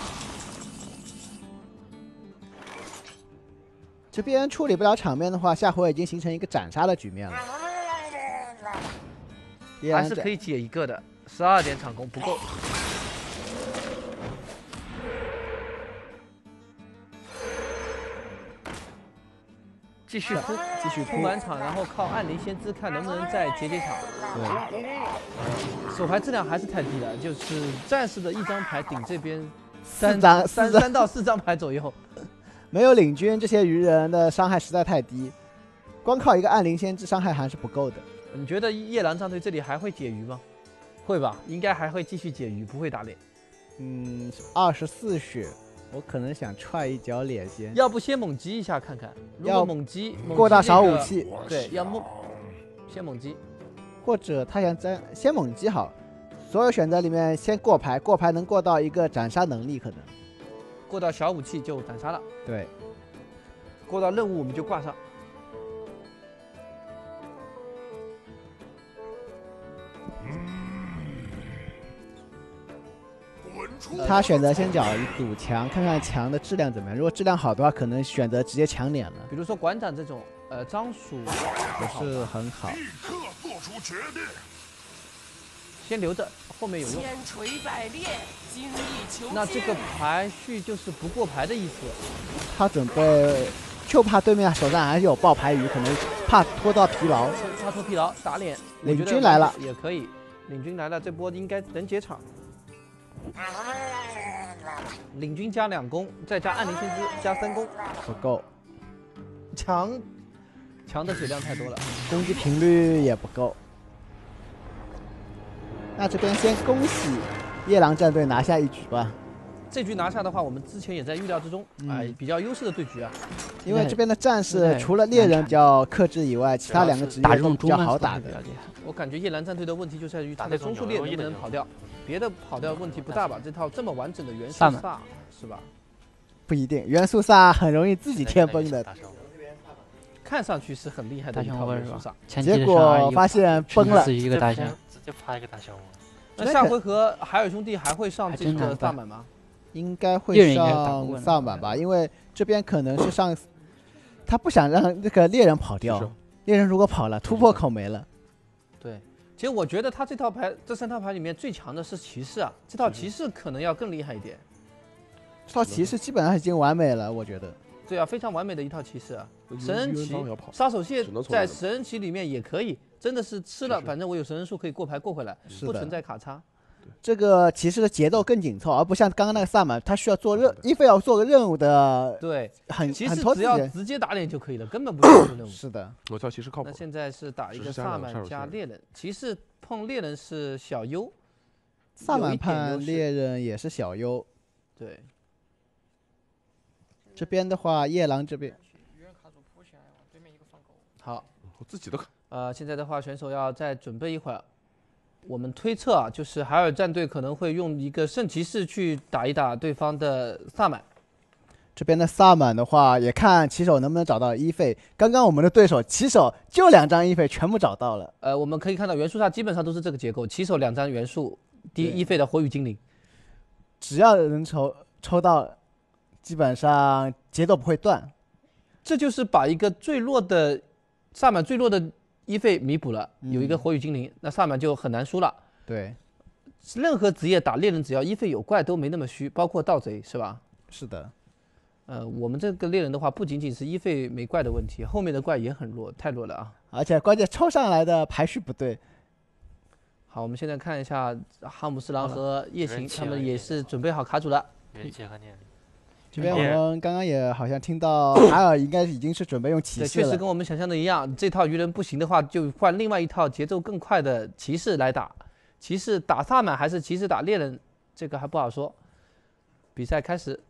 这边处理不了场面的话，下回已经形成一个斩杀的局面了。 还是可以解一个的，十二点场攻不够。继续扑， 继续扑完场，然后靠暗灵先知看能不能再解解场。对，手牌质量还是太低了，就是战士的一张牌顶这边三张三三到四张牌左右。 没有领军，这些鱼人的伤害实在太低，光靠一个暗灵先知伤害还是不够的。 你觉得夜郎战队这里还会解鱼吗？会吧，应该还会继续解鱼，不会打脸。 嗯，二十四血，我可能想踹一脚脸先。 要不先猛击一下看看？如果猛击过到少武器， 对，要猛先猛击， 或者他想再先猛击好。所有选择里面先过牌，过牌能过到一个斩杀能力可能。 过到小武器就斩杀了， 对。 过到任务我们就挂上。 他选择先找一堵墙，看看墙的质量怎么样。如果质量好的话，可能选择直接抢脸了。 比如说馆长这种，呃，张鼠不是很好。 立刻做出决定。 先留着，后面有用。 千锤百炼，精益求精。 那这个排序就是不过牌的意思。 他准备，就怕对面手上还有爆牌鱼，可能怕拖到疲劳。 怕拖疲劳，打脸。 领军来了也可以，领军来了，这波应该能解场。领军加两攻，再加暗灵先知加三攻， 不够。 强，强的血量太多了， 攻击频率也不够。那这边先恭喜夜郎战队拿下一局吧。 这局拿下的话，我们之前也在预料之中，哎、嗯，比较优势的对局啊。 因为这边的战士除了猎人比较克制以外，其他两个职业都比较好打的。 我感觉夜郎战队的问题就在于他的中速猎能不能跑掉，别的跑掉问题不大吧？这套这么完整的元素萨是吧？ 不一定，元素萨很容易自己天崩的。 看上去是很厉害的一套元素萨， 结果发现崩了。 一个大象， 直接拍一个大象。 那下回合海尔兄弟还会上这个萨满吗？ 应该会上萨满吧，因为这边可能是上，他不想让这个猎人跑掉。猎人如果跑了，突破口没了。 对， 其实我觉得他这套牌，这三套牌里面最强的是骑士啊，这套骑士可能要更厉害一点。 这套骑士基本上已经完美了，我觉得。 对啊，非常完美的一套骑士啊。神人骑冤要跑、 杀手蟹只能从在这神人骑里面也可以，真的是吃了，反正我有神人数可以过牌过回来， 是的不存在卡差。 这个骑士的节奏更紧凑，而不像刚刚那个萨满，他需要做任伊菲要做个任务的， 对， 很骑士很拖自己。 只要直接打脸就可以了，根本不用做任务。 是的， 我跳骑士靠谱。 那现在是打一个只是加萨满两个杀手线加猎人，骑士碰猎人是小优， 萨满有一点优势判猎人也是小优。 对， 这边的话，夜郎这边好， 我自己都呃，现在的话，选手要再准备一会儿。我们推测啊，就是海尔战队可能会用一个圣骑士去打一打对方的萨满。 这边的萨满的话，也看骑手能不能找到伊费。刚刚我们的对手骑手就两张伊费全部找到了。 呃，我们可以看到元素上基本上都是这个结构，骑手两张元素，第一伊费的火与精灵， 只要能抽抽到，基本上节奏不会断。 这就是把一个最弱的萨满最弱的伊费弥补了，有一个火与精灵，那萨满就很难输了。 对， 任何职业打猎人，只要伊费有怪都没那么虚，包括盗贼是吧？ 是的。 呃，我们这个猎人的话，不仅仅是伊费没怪的问题，后面的怪也很弱，太弱了啊！ 而且关键抽上来的排序不对。 好，我们现在看一下哈姆斯郎和夜行， 人气他们而言也是准备好卡组了。 元气和念。 这边我们刚刚也好像听到海尔应该已经是准备用骑对， 士了。 确实跟我们想象的一样，这套鱼人不行的话，就换另外一套节奏更快的骑士来打。骑士打萨满还是骑士打猎人，这个还不好说。比赛开始。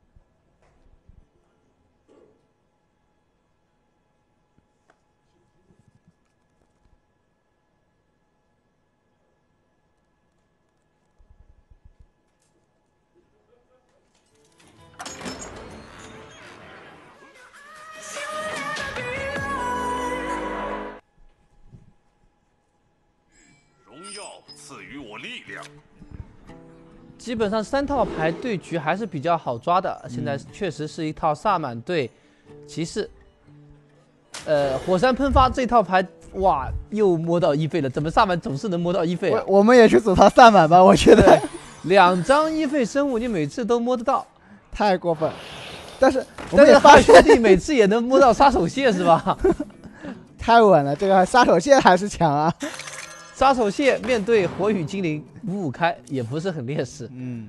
荣耀赐予我力量。 基本上三套牌对局还是比较好抓的，现在确实是一套萨满对骑士。呃，火山喷发这套牌，哇，又摸到伊费了，怎么萨满总是能摸到伊费啊？ 我我们也去组套萨满吧，我觉得两张伊费生物你每次都摸得到， 太过分。但是我但是们也发现哈兄弟每次也能摸到杀手蟹是吧？ 太稳了，这个杀手线还是强啊。 杀手蟹面对火与精灵五五开也不是很劣势。 嗯，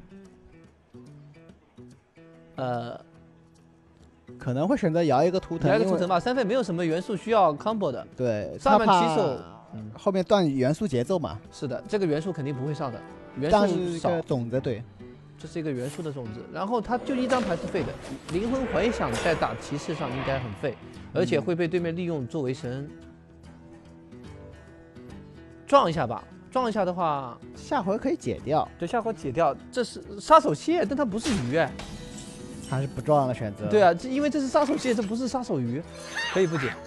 呃， 可能会选择摇一个图腾，因为来个图腾吧，三费没有什么元素需要 combo 的。 对， 萨满他怕骑手后面断元素节奏嘛。 是的，这个元素肯定不会上的，元但是素少一个。种子，对， 这是一个元素的种子，然后它就一张牌是废的，灵魂回响在打骑士上应该很废，而且会被对面利用作为神恩。撞一下吧，撞一下的话， 下回可以解掉。 对，下回解掉。这是杀手蟹，但它不是鱼哎。 还是不撞的选择。 对啊，这因为这是杀手蟹，这不是杀手鱼，可以不解。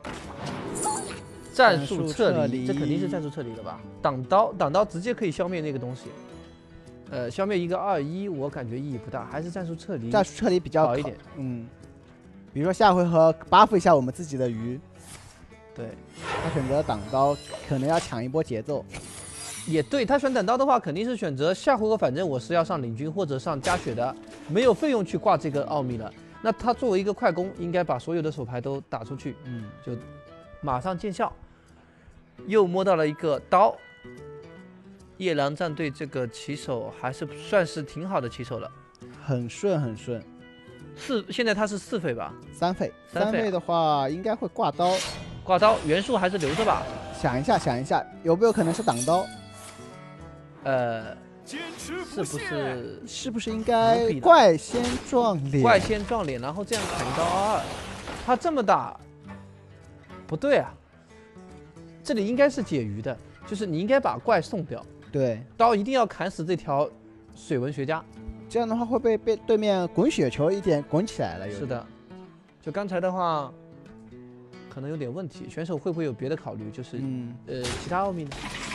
战术撤离，这肯定是战术撤离了吧？挡刀，挡刀直接可以消灭那个东西。呃，消灭一个二一，我感觉意义不大，还是战术撤离。 战术撤离比较好一点。 嗯，比如说下回合 buff 一下我们自己的鱼。 对， 他选择挡刀，可能要抢一波节奏。 也对，他选挡刀的话，肯定是选择下回合，反正我是要上领军或者上加血的，没有费用去挂这个奥秘了。那他作为一个快攻，应该把所有的手牌都打出去， 嗯， 就马上见效。又摸到了一个刀，夜郎战队这个骑手还是算是挺好的骑手了， 很顺很顺。 四，现在他是四费吧？ 三费， 三费、啊、 三费的话应该会挂刀。 挂刀元素还是留着吧？ 想一下，想一下，有没有可能是挡刀？ 呃，是不是是不是应该怪先撞脸？ 怪先撞脸，然后这样砍一刀二二，他这么打不对啊。这里应该是解鱼的，就是你应该把怪送掉， 对， 刀一定要砍死这条水文学家， 这样的话会被被对面滚雪球一点滚起来了。 是的，就刚才的话。可能有点问题，选手会不会有别的考虑？就是， 嗯， 呃，其他奥秘呢？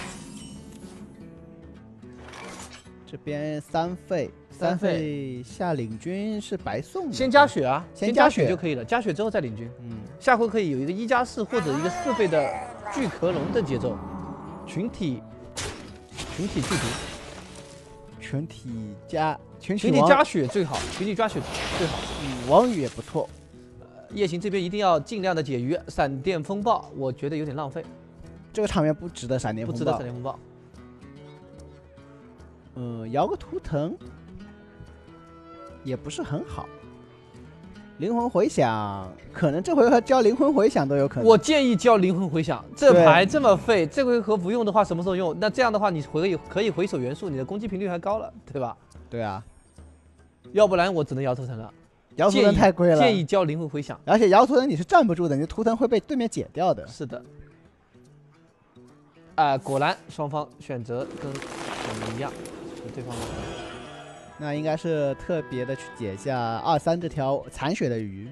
这边三费，三费下领军是白送的， 先加血啊， 先加血就可以了，加血之后再领军。 嗯， 下回可以有一个一加四或者一个四费的巨壳龙的节奏。 群体群体剧毒， 群体加群群体加血最好，群体加血最好。 嗯，王宇也不错。 呃，夜行这边一定要尽量的解鱼，闪电风暴我觉得有点浪费， 这个场面不值得闪电风暴， 不值得闪电风暴。 嗯，摇个图腾也不是很好。灵魂回响，可能这回合交灵魂回响都有可能。 我建议交灵魂回响，这牌这么废，这回合不用的话什么时候用？那这样的话，你回可以回手元素，你的攻击频率还高了，对吧？ 对啊， 要不然我只能摇图腾了。 摇图腾太贵了， 建议交灵魂回响， 而且摇图腾你是站不住的，你的图腾会被对面解掉的。 是的。啊、呃，果然双方选择跟我们一样，是对方的。 那应该是特别的去解一下二三这条残血的鱼，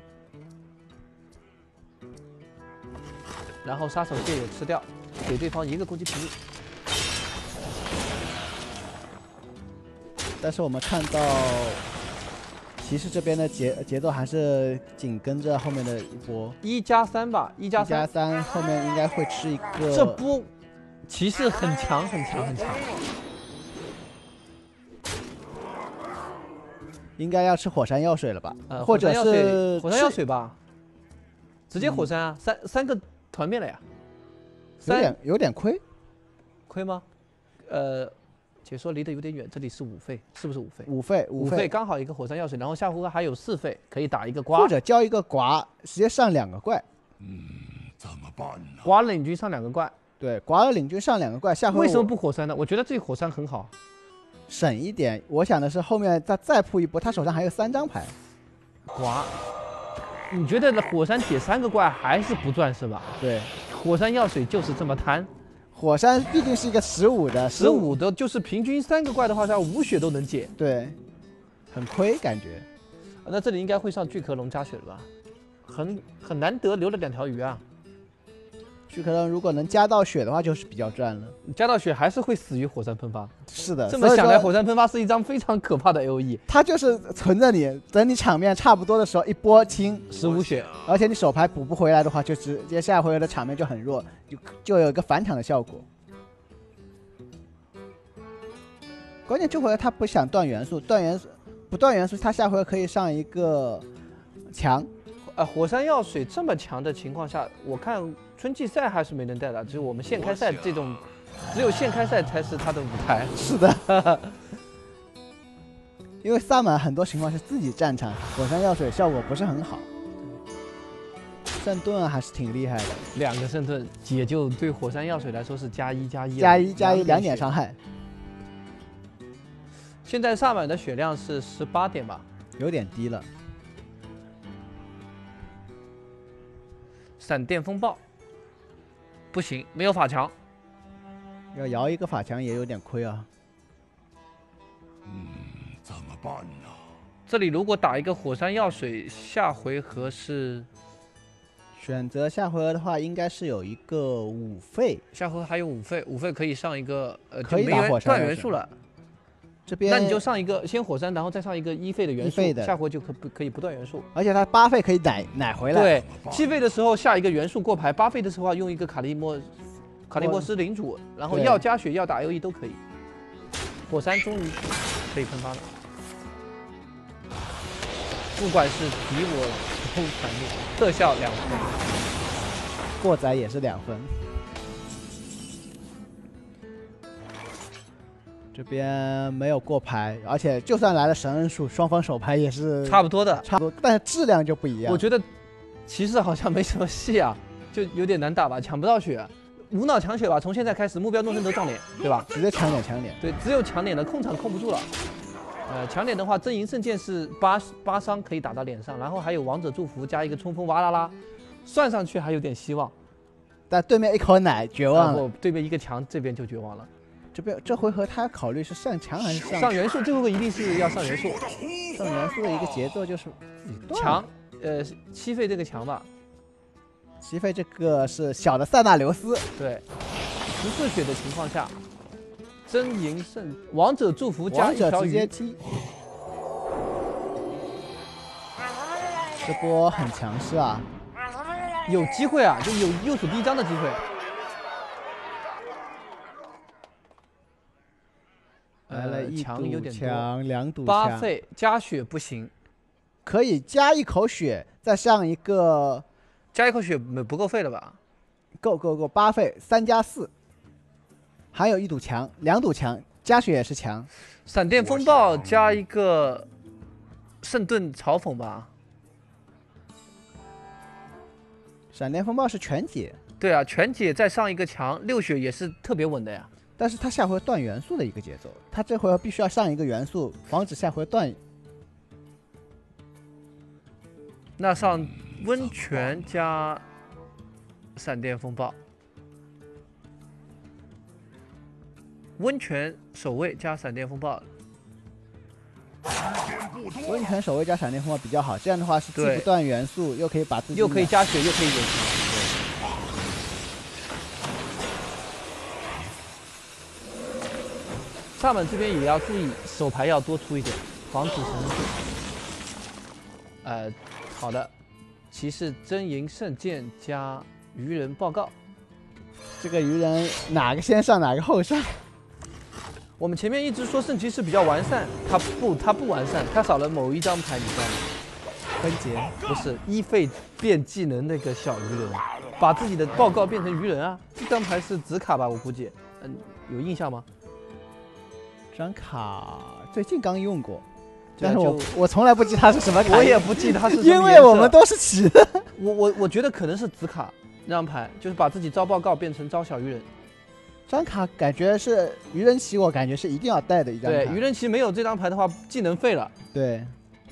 然后杀手锏也吃掉，给对方一个攻击频率。 但是我们看到骑士这边的节节奏还是紧跟着后面的一波一加三吧，一加三，一加三后面应该会吃一个。 这波骑士很强很强很强。 应该要吃火山药水了吧？ 呃， 或者是火山药水吧，直接火山啊，嗯、三三个团灭了呀， 有点有点亏， 亏吗？呃，解说离得有点远，这里是五费，是不是五费？ 五费五费刚好一个火山药水，然后下回合还有四费，可以打一个瓜， 或者交一个瓜，直接上两个怪。 嗯，怎么办呢？ 瓜了领军上两个怪， 对，瓜了领军上两个怪，下回为什么不火山呢？我觉得这火山很好。 省一点，我想的是后面再再铺一波，他手上还有三张牌。 瓜，你觉得火山解三个怪还是不赚是吧？ 对， 火山药水就是这么贪。 火山毕竟是一个十五的， 十五的就是平均三个怪的话，它五血都能解。 对，很亏感觉。 那这里应该会上巨壳龙加血了吧？很很难得留了两条鱼啊。 巨壳龙如果能加到血的话，就是比较赚了。 加到血还是会死于火山喷发。 是的， 这么想来，火山喷发是一张非常可怕的 A O E。 它就是存着你，等你场面差不多的时候，一波清十五血， 而且你手牌补不回来的话，就直接下回合的场面就很弱，就就有一个返场的效果。关键这回合他不想断元素，断元素不断元素，他下回合可以上一个强。 呃，火山药水这么强的情况下，我看春季赛还是没能带的，只是我们现开赛这种，只有现开赛才是他的舞台。 是的，因为萨满很多情况是自己战场，火山药水效果不是很好。圣盾还是挺厉害的， 两个圣盾解救对火山药水来说是加一加一， 加一加一两点伤害。 现在萨满的血量是十八点吧， 有点低了。 闪电风暴，不行，没有法强， 要摇一个法强也有点亏啊。 嗯，怎么办呢？ 这里如果打一个火山药水，下回合是选择下回合的话，应该是有一个五费， 下回合还有五费，五费可以上一个呃， 可以打火山断元素了。 这边那你就上一个先火山，然后再上一个一费的元素，下回就可可以不断元素。 而且它八费可以奶奶回来。 对，七费的时候下一个元素过牌，八费的时候用一个卡利莫卡利莫斯领主，然后要加血要打 A O E 都可以。火山终于可以喷发了，不管是敌我都反面，特效两分， 过载也是两分。这边没有过牌，而且就算来了神恩术，双方手牌也是差不多的， 差不多，但是质量就不一样。 我觉得骑士好像没什么戏啊，就有点难打吧，抢不到血，无脑抢血吧。从现在开始，目标弄成得撞脸，对吧？ 直接抢脸抢脸。 对，只有抢脸的控场控不住了。呃，抢脸的话，真银圣剑是八八伤可以打到脸上，然后还有王者祝福加一个冲锋哇啦啦，算上去还有点希望。 但对面一口奶绝望了， 呃、对面一个强，这边就绝望了。 这边这回合他要考虑是上强还是上上元素，这回合一定是要上元素。 上元素的一个节奏就是强，呃，七费这个强吧。 七费这个是小的塞纳留斯。 对，十四血的情况下，真银圣王者祝福加一条鱼， 直接踢。这波很强势啊， 有机会啊，就有右手第一张的机会。 个强有点多。 强，两堵墙。 八费加血不行， 可以加一口血，再上一个。 加一口血不够费了吧？ 够够够，八费，三加四。还有一堵墙，两堵墙，加血也是强。 闪电风暴加一个圣盾嘲讽吧。 闪电风暴是全解。 对啊，全解再上一个墙，六血也是特别稳的呀。 但是他下回断元素的一个节奏，他这回必须要上一个元素，防止下回断。 那上温泉加闪电风暴，温泉守卫加闪电风暴。 温泉守卫加闪电风暴比较好，这样的话是既不断元素，又可以把自己又可以加血，又可以远程。萨满这边也要注意，手牌要多出一点，防止神速。呃，好的，骑士真银圣剑加愚人报告。 这个愚人哪个先上，哪个后上？ 我们前面一直说圣骑士比较完善，他不，他不完善，他少了某一张牌，你知道吗？ 分解不是一费变技能那个小愚人，把自己的报告变成愚人啊！这张牌是紫卡吧？我估计，嗯，有印象吗？ 这张卡最近刚用过， 对啊但是我就我从来不记它是什么卡， 我也不记得它是什么因为颜色我们都是齐的。 我我我觉得可能是紫卡那张牌，就是把自己招报告变成招小愚人。 这张卡感觉是愚人旗，我感觉是一定要带的一张卡。 对，愚人旗没有这张牌的话，技能废了。 对，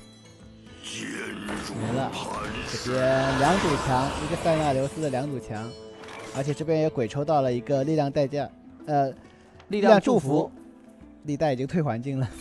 没了。这边两堵墙，一个塞纳留斯的两堵墙，而且这边也鬼抽到了一个力量代价，呃， 力量祝祝福， 历代已经退环境了。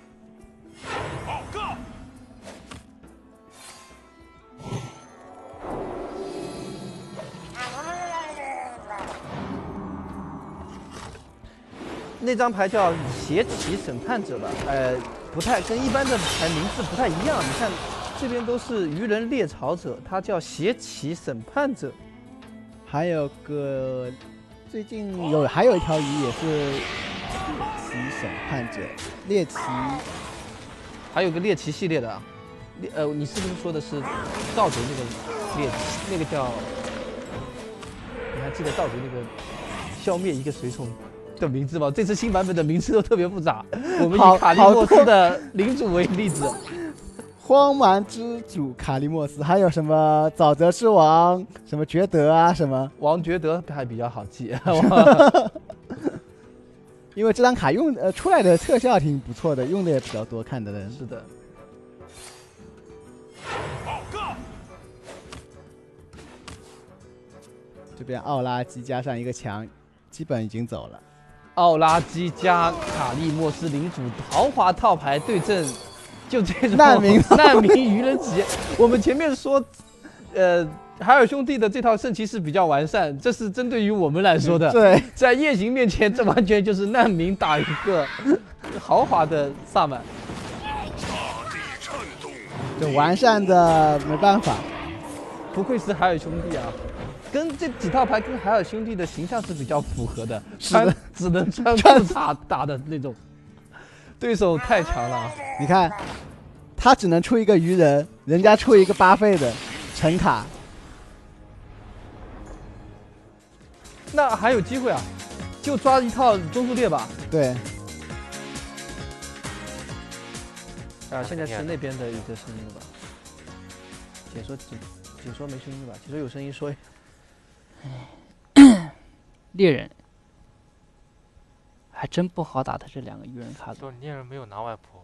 那张牌叫邪骑审判者吧？呃，不太跟一般的牌名字不太一样。你看这边都是愚人猎潮者，它叫邪骑审判者。 还有个最近有还有一条鱼也是猎奇审判者，猎奇还有个猎奇系列的啊。猎呃，你是不是说的是盗贼那个猎奇？那个叫，你还记得盗贼那个消灭一个随从的名字吗？这次新版本的名字都特别复杂。我们以卡利莫斯的领主为例子， 荒蛮之主卡利莫斯，还有什么沼泽之王，什么觉德啊，什么王觉德还比较好记。 因为这张卡用呃出来的特效挺不错的，用的也比较多，看的人。 是的。 这边奥拉基加上一个墙，基本已经走了。 奥拉基加卡利莫斯领主豪华套牌对阵，就这种难民难民愚人旗。我们前面说，呃，海尔兄弟的这套圣骑士比较完善，这是针对于我们来说的。 对， 在夜行面前，这完全就是难民打一个豪华的萨满。 这完善的没办法， 不愧是海尔兄弟啊！跟这几套牌跟海尔兄弟的形象是比较符合的，穿只能穿裤衩打的那种，对手太强了啊！ 你看，他只能出一个愚人，人家出一个八费的橙卡， 那还有机会啊，就抓一套中速猎吧。 对。 啊，现在是那边的一个声音了吧？解说解解说没声音吧？解说有声音说。 猎人还真不好打，他这两个愚人卡对，猎人没有拿外婆，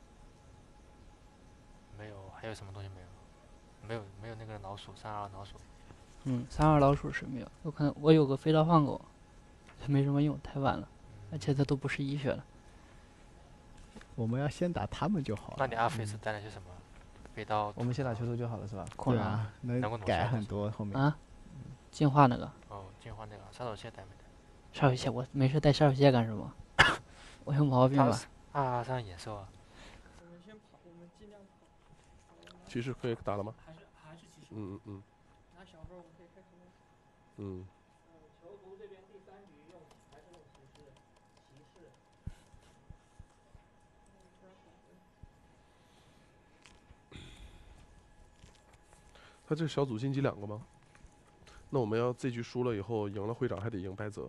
没有，还有什么东西没有？没有，没有那个老鼠，三二老鼠。 嗯，三二老鼠是没有，有可能我有个飞刀放狗，没什么用，太晚了，而且它都不是一血了。 我们要先打他们就好了。 那你阿飞是带了些什么？飞刀？ 我们先打球头就好了，是吧？ 对啊，能改很多后面啊。进化那个哦，进化那个杀手蟹带没带？ 杀手蟹，我没事带杀手蟹干什么？我有毛病吧？ 啊，上野兽啊！ 骑士可以打了吗？嗯嗯嗯。嗯。 他这小组晋级两个吗？那我们要这局输了以后，赢了会长还得赢白泽。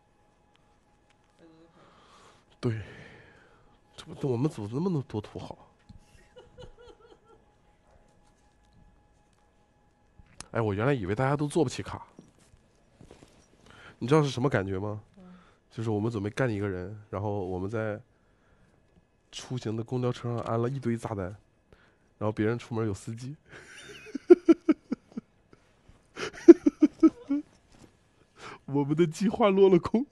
对，这不我们组那么多土豪。哎，我原来以为大家都做不起卡，你知道是什么感觉吗？就是我们准备干一个人，然后我们在出行的公交车上安了一堆炸弹，然后别人出门有司机。我们的计划落了空。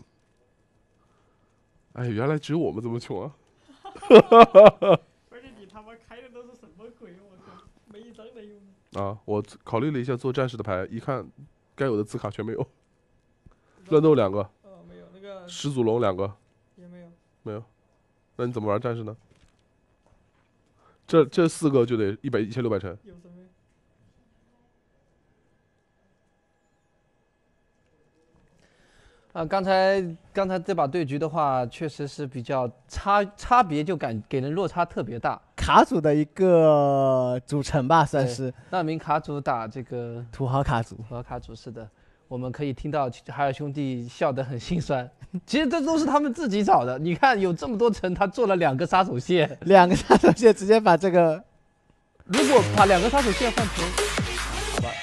哎，原来只有我们这么穷啊！ 而且你他妈开的都是什么鬼？我靠，没一张能用。 啊，我考虑了一下做战士的牌，一看该有的字卡全没有。乱斗两个， 哦，没有那个。 始祖龙两个， 也没有。 没有，那你怎么玩战士呢？这这四个就得一百一千六百沉。 有什么？ 啊，刚才刚才这把对局的话，确实是比较差差别，就感给人落差特别大。 卡组的一个组成吧，算是。 难民卡组打这个土豪卡组， 土豪卡组是的，我们可以听到海尔兄弟笑得很心酸。其实这都是他们自己找的，你看有这么多层，他做了两个杀手线， 两个杀手线直接把这个， 如果把两个杀手线换成，好吧。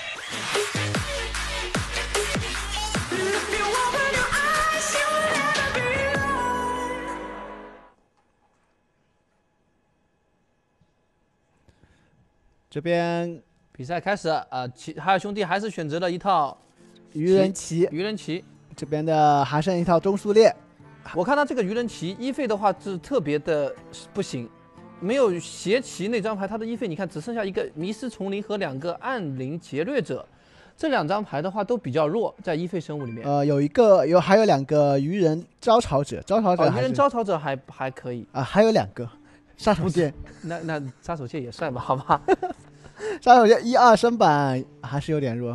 这边比赛开始啊，海尔兄弟还是选择了一套愚人旗， 愚人旗这边的还剩一套中速猎。 我看他这个愚人旗一费的话是特别的不行，没有斜旗那张牌，他的一费你看只剩下一个迷失丛林和两个暗灵劫掠者，这两张牌的话都比较弱，在一费生物里面。 呃，有一个有还有两个愚人招潮者，招潮者、 哦、愚人招潮者还还可以啊，还有两个杀手锏。 那那杀手锏也算吧，好吧。 杀手锏一二升版还是有点弱。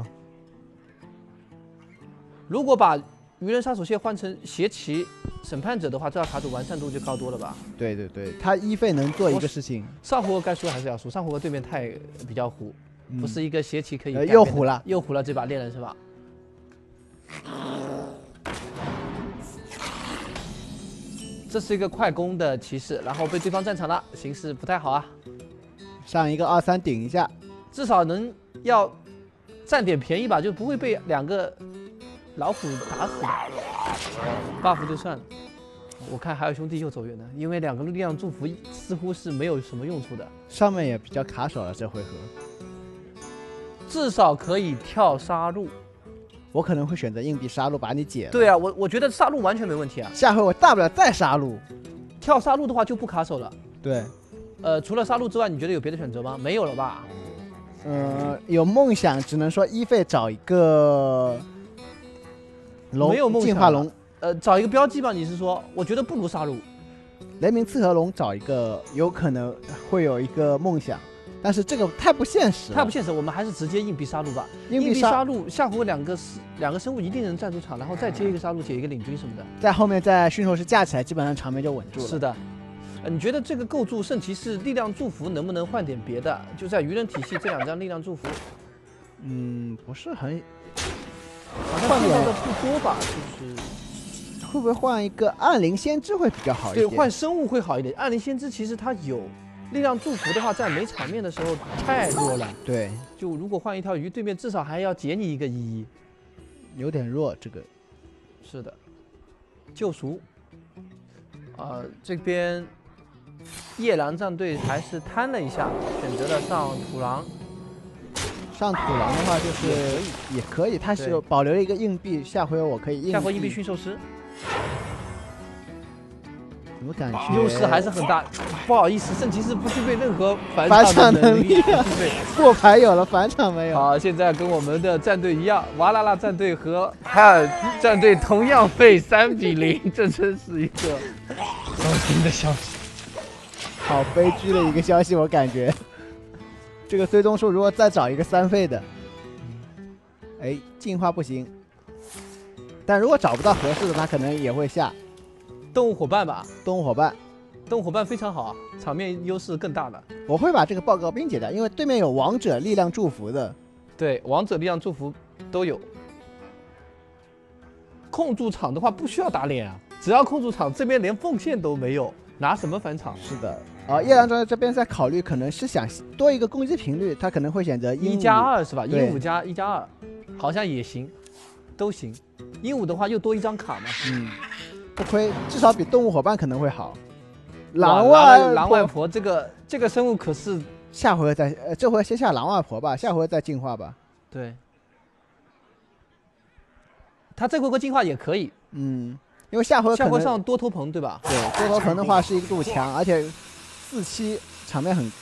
如果把愚人杀手锏换成邪旗审判者的话，这套卡组完善度就高多了吧？ 对对对，他一费能做一个事情。 上回合该输还是要输，上回合对面太比较糊，嗯、不是一个邪旗可以、 呃、又糊了， 又糊了这把猎人是吧？这是一个快攻的骑士，然后被对方占场了，形势不太好啊。 上一个二三顶一下， 至少能要占点便宜吧，就不会被两个老虎打死。buff 就算了。我看海尔兄弟又走远了，因为两个力量祝福似乎是没有什么用处的。 上面也比较卡手了，这回合。 至少可以跳杀戮。 我可能会选择硬币杀戮把你解了。 对啊，我我觉得杀戮完全没问题啊。 下回我大不了再杀戮。 跳杀戮的话就不卡手了。 对。 呃，除了杀戮之外，你觉得有别的选择吗？没有了吧？ 呃，有梦想，只能说一费找一个龙， 没有梦想， 进化龙。 呃，找一个标记吧。你是说？我觉得不如杀戮。 雷鸣刺和龙找一个，有可能会有一个梦想，但是这个太不现实了。 太不现实，我们还是直接硬币杀戮吧。 硬币杀戮，下回两个两个生物一定能站住场，然后再接一个杀戮，解一个领军什么的。 在后面再驯兽师架起来，基本上场面就稳住了。 是的。你觉得这个构筑圣骑士力量祝福能不能换点别的？就在愚人体系这两张力量祝福， 嗯，不是很， 好像换到的不多吧？就是会不会换一个暗灵先知会比较好一点？ 对，换生物会好一点。暗灵先知其实它有力量祝福的话，在没场面的时候太弱了。 对， 就如果换一条鱼，对面至少还要解你一个一一， 有点弱。这个是的，救赎。呃，这边。夜狼战队还是摊了一下，选择了上土狼。 上土狼的话就是也可以，他是保留了一个硬币，下回我可以硬币。 下回硬币驯兽师。 怎么感觉优势还是很大？不好意思，圣骑士不具备任何返场能力， 对，过牌有了，返场没有。 好，现在跟我们的战队一样，瓦拉拉战队和海尔战队同样费三比零，这真是一个伤心的消息。 好悲剧的一个消息，我感觉。这个崔东树如果再找一个三费的，哎，进化不行。但如果找不到合适的，他可能也会下动物伙伴吧。 动物伙伴， 动物伙伴非常好啊，场面优势更大了。 我会把这个报告兵解掉，因为对面有王者力量祝福的。 对，王者力量祝福都有。控住场的话不需要打脸啊，只要控住场，这边连锋线都没有，拿什么返场？ 是的。啊，夜郎这边在考虑，可能是想多一个攻击频率，他可能会选择一加二是吧？鹦鹉加一加二，好像也行，都行。鹦鹉的话又多一张卡嘛， 嗯，不亏，至少比动物伙伴可能会好。 狼外狼外婆这个这个生物可是下回再呃，这回先下狼外婆吧，下回再进化吧。 对，他这回个进化也可以， 嗯，因为下回下回上多头棚对吧？ 对，多头棚的话是一个度强，而且四期场面很。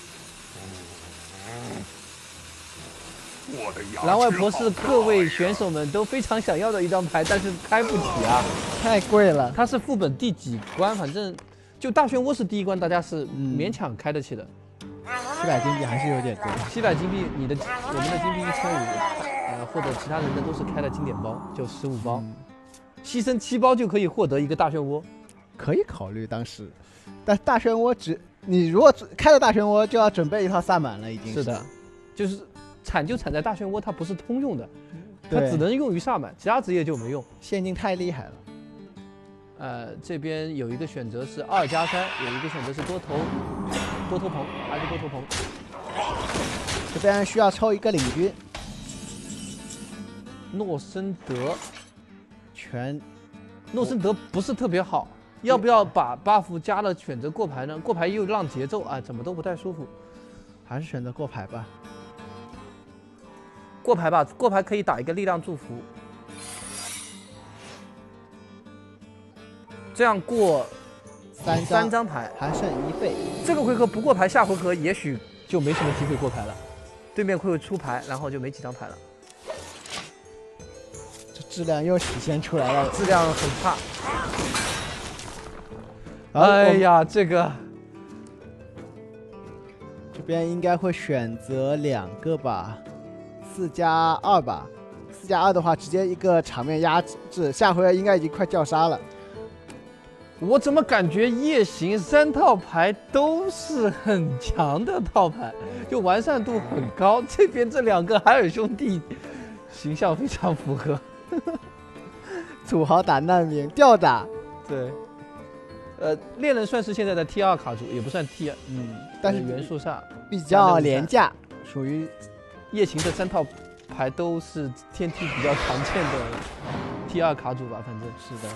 狼外婆是各位选手们都非常想要的一张牌，但是开不起啊， 太贵了。 它是副本第几关？反正就大漩涡是第一关，大家是勉强开得起的。 七百金币还是有点多。 七百金币，你的我们的金币一千五，呃，或者其他人的都是开了经典包，就十五包，嗯、牺牲七包就可以获得一个大漩涡， 可以考虑当时。但大漩涡只你如果开了大漩涡，就要准备一套萨满了，已经是。 是的，就是产就产在大漩涡，它不是通用的，它只能用于萨满，其他职业就没用。 陷阱太厉害了。 呃，这边有一个选择是二加三，有一个选择是多头多头棚，还是多头棚。 这边需要抽一个领军。 诺森德， 全， 诺森德不是特别好，要不要把 buff 加了选择过牌呢？过牌又让节奏啊，怎么都不太舒服， 还是选择过牌吧。 过牌吧，过牌可以打一个力量祝福。这样过三张三张牌， 还剩一费。 这个回合不过牌，下回合也许就没什么机会过牌了。对面会出牌，然后就没几张牌了。 这质量又体现出来了， 质量很差。哎呀，这个这边应该会选择两个吧，四加二吧。四加二的话，直接一个场面压制，下回合应该已经快叫杀了。 我怎么感觉夜行三套牌都是很强的套牌，就完善度很高。这边这两个海尔兄弟形象非常符合， 土豪打难民，吊打。 对，呃，猎人算是现在的 T 二卡组，也不算 T 二， 嗯，但是元素上比较廉价，属于夜行的三套牌都是天梯比较常见的 T 二卡组吧，反正是的。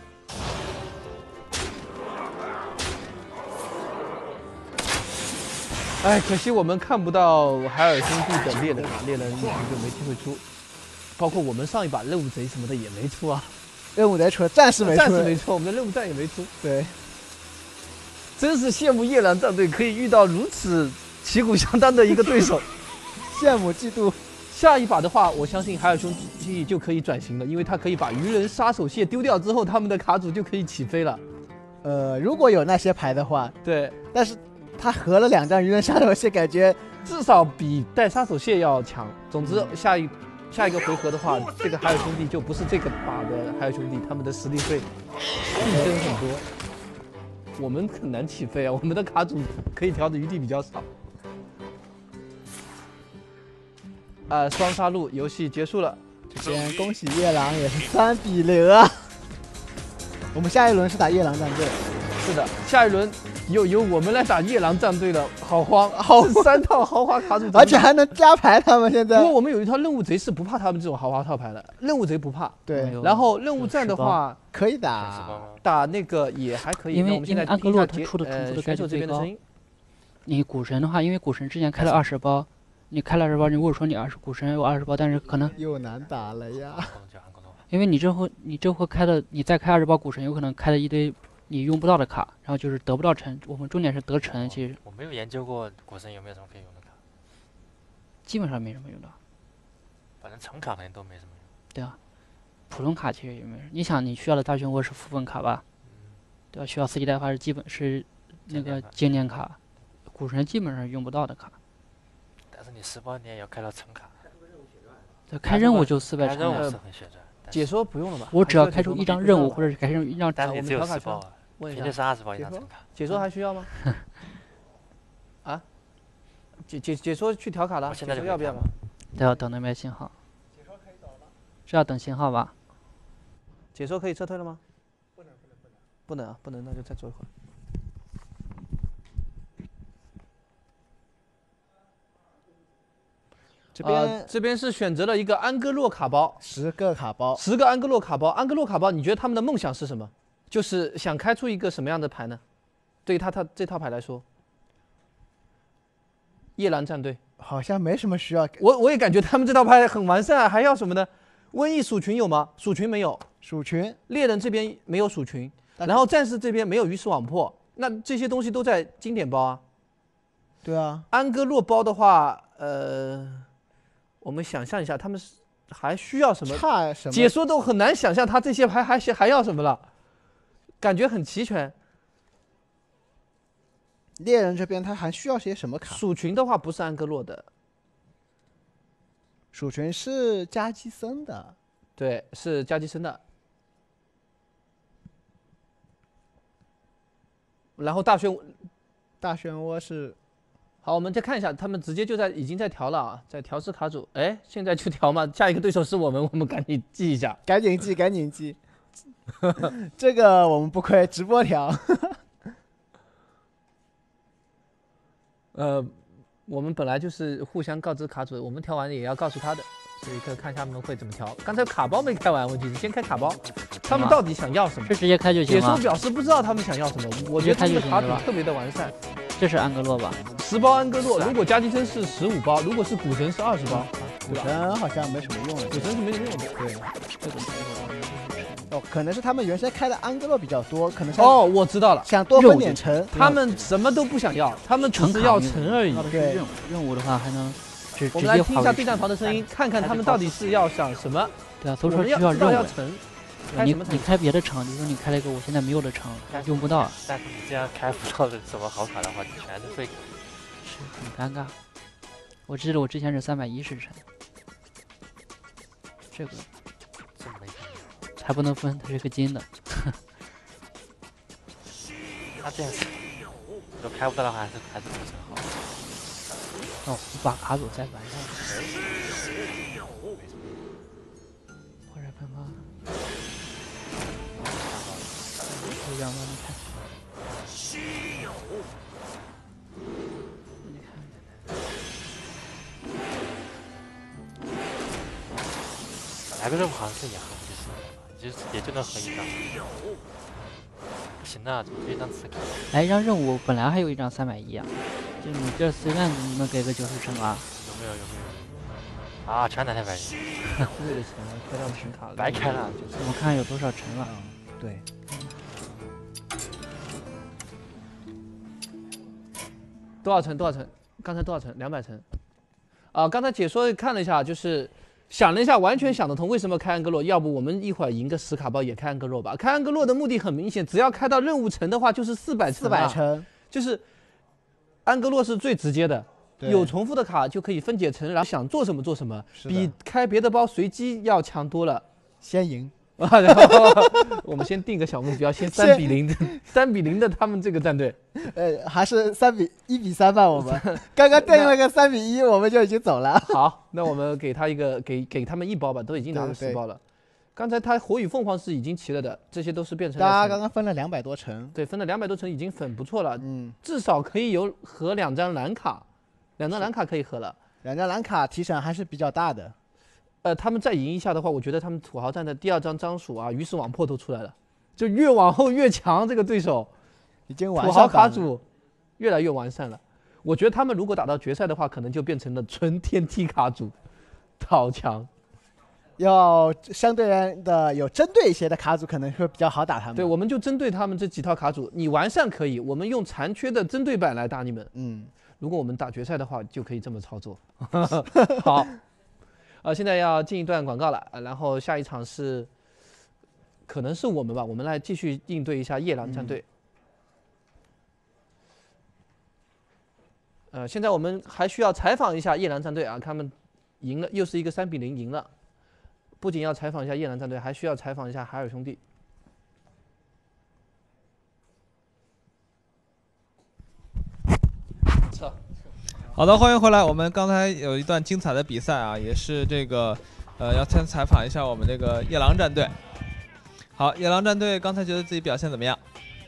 哎，可惜我们看不到海尔兄弟的猎人啊，猎人一直就没机会出，包括我们上一把任务贼什么的也没出啊。 任务贼出了，战士没出， 战士没出，我们的任务战也没出。 对， 真是羡慕夜郎战队可以遇到如此旗鼓相当的一个对手， 羡慕嫉妒。 下一把的话，我相信海尔兄弟就可以转型了，因为他可以把鱼人杀手蟹丢掉之后，他们的卡组就可以起飞了。 呃，如果有那些牌的话， 对， 但是。他合了两张鱼人杀手蟹，感觉至少比带杀手蟹要强。总之，下一下一个回合的话，这个海尔兄弟就不是这个把的海尔兄弟，他们的实力会提升很多。我们很难起飞啊，我们的卡组可以调的余地比较少。啊、呃，双杀戮游戏结束了， 这边恭喜夜郎也是三比零啊。我们下一轮是打夜郎战队， 是的，下一轮。由由我们来打夜郎战队了，好慌，好三套豪华卡组， 而且还能加牌。他们现在， 不过我们有一套任务贼是不怕他们这种豪华套牌的，任务贼不怕。 对， 然后任务战的话可以打， 打那个也还可以。 因为因为安格洛他出的呃图的概率最高。 音你股神的话，因为股神之前开了二十包，你开了二十包，你如果说你二十股神有二十包，但是可能又难打了呀。 因为你这回你这回开的，你再开二十包股神，有可能开了一堆。你用不到的卡，然后就是得不到成。我们重点是得成，其实。 我没有研究过国神有没有什么可以用的卡。 基本上没什么用的。 反正成卡肯定都没什么用。 对啊，普通卡其实也没什么。你想，你需要的大漩涡是副本卡吧？嗯。对吧？需要四级代发是基本是那个经典卡，股神基本上用不到的卡。 但是你十包你也要开到成卡。 对，开任务就四百成。 任务是很旋转。 解说不用了吧？ 我只要开出一张任务，或者是开出一张。 但是你只有十包啊，平均是二十包一张成卡。 解说还需要吗？啊？解解解说去调卡了？ 现在就要不要吗？ 都要等那边信号。是要等信号吧？ 解说可以撤退了吗？不能，不能，不能。不能啊，不能，那就再坐一会儿。 这边、 呃、这边是选择了一个安戈洛卡包， 十个卡包， 十个安戈洛卡包。安戈洛卡包，你觉得他们的梦想是什么？就是想开出一个什么样的牌呢？对于他他这套牌来说，夜蓝战队好像没什么需要。 我我也感觉他们这套牌很完善，还要什么呢？瘟疫鼠群有吗？鼠群没有， 鼠群。 猎人这边没有鼠群，然后战士这边没有鱼食网破，那这些东西都在经典包啊。 对啊。 安戈洛包的话，呃。我们想象一下，他们还需要什么？ 差什么？ 解说都很难想象他这些牌还还要什么了，感觉很齐全。 猎人这边他还需要些什么卡？ 鼠群的话不是安戈洛的， 鼠群是加基森的， 对，是加基森的。然后大漩大漩涡是。 好，我们再看一下，他们直接就在已经在调了啊，在调试卡组。哎，现在就调嘛，下一个对手是我们，我们赶紧记一下， 赶紧记，赶紧记。这个我们不亏，直播调。 呃，我们本来就是互相告知卡组，我们调完也要告诉他的，所以可看他们会怎么调。刚才卡包没开完，问题是先开卡包，他们到底想要什么？ 是直接开就行吗？ 解说表示不知道他们想要什么，我觉得他们的卡组特别的完善。 这是安戈洛吧？ 十包安戈洛，如果加基森是十五包，如果是古神是二十包。 古神好像没什么用了， 古神是没什么用的。 对，这个哦，可能是他们原先开的安戈洛比较多，可能哦，我知道了， 想多分点城。 他们什么都不想要，他们只是要城而已。 对， 任务任务的话还能直我们来听一下对战房的声音，看看他们到底是要想什么。 对啊，都说需要任务。 要城。 你你开别的城，比如说你开了一个我现在没有的城，用不到。 但是你这样开不到的什么好卡的话，你全是废。 是很尴尬。我记得我之前是三百一十城，这个这没还不能分，它是个金的。 那这样子，都开不到的话，还是还是不是好。 哦，把卡组再完善。或者喷发。这样慢慢看。你看， 来个任务好像是也合其实，就是也就能合一张。不行啊，怎么就一张刺卡？ 哎，让任务本来还有一张三百一啊，就你这随便能给个九十城啊？ 有没有？有没有？啊，全拿三百一。 为了钱开到城卡了， 白开了。 我看有多少城了？ 对。 多少层？多少层？刚才多少层？两百层。啊，刚才解说看了一下，就是想了一下，完全想得通。为什么开安戈洛？要不我们一会儿赢个十卡包也开安戈洛吧？开安戈洛的目的很明显，只要开到任务层的话，就是四百层。 四百层， 就是安戈洛是最直接的，有重复的卡就可以分解成，然后想做什么做什么，比开别的包随机要强多了。 先赢。 啊，然后我们先定个小目标，先三比零的，三比零的他们这个战队， 呃，还是三比一比三吧。我们刚刚定了个三比一，我们就已经走了。 好，那我们给他一个，给给他们一包吧，都已经拿了十包了。刚才他火与凤凰是已经齐了的，这些都是变成。 大家刚刚分了两百多层， 对，分了两百多层已经很不错了。 嗯， 至少可以有合两张蓝卡，两张蓝卡可以合了。 两张蓝卡提成还是比较大的。 呃，他们再赢一下的话，我觉得他们土豪战的第二张张鼠啊，鱼食网破都出来了，就越往后越强，这个对手已经完善。土豪卡组越来越完善了。我觉得他们如果打到决赛的话，可能就变成了纯天梯卡组，好强。 要相对的有针对一些的卡组，可能会比较好打他们。 对，我们就针对他们这几套卡组，你完善可以，我们用残缺的针对版来打你们。 嗯， 如果我们打决赛的话，就可以这么操作。好。呃，现在要进一段广告了，呃、然后下一场是，可能是我们吧，我们来继续应对一下夜郎战队。嗯、呃，现在我们还需要采访一下夜郎战队啊，他们赢了，又是一个三比零赢了。不仅要采访一下夜郎战队，还需要采访一下海尔兄弟。撤。 好的，欢迎回来。我们刚才有一段精彩的比赛啊，也是这个呃，要先采访一下我们这个夜郎战队。好，夜郎战队刚才觉得自己表现怎么样？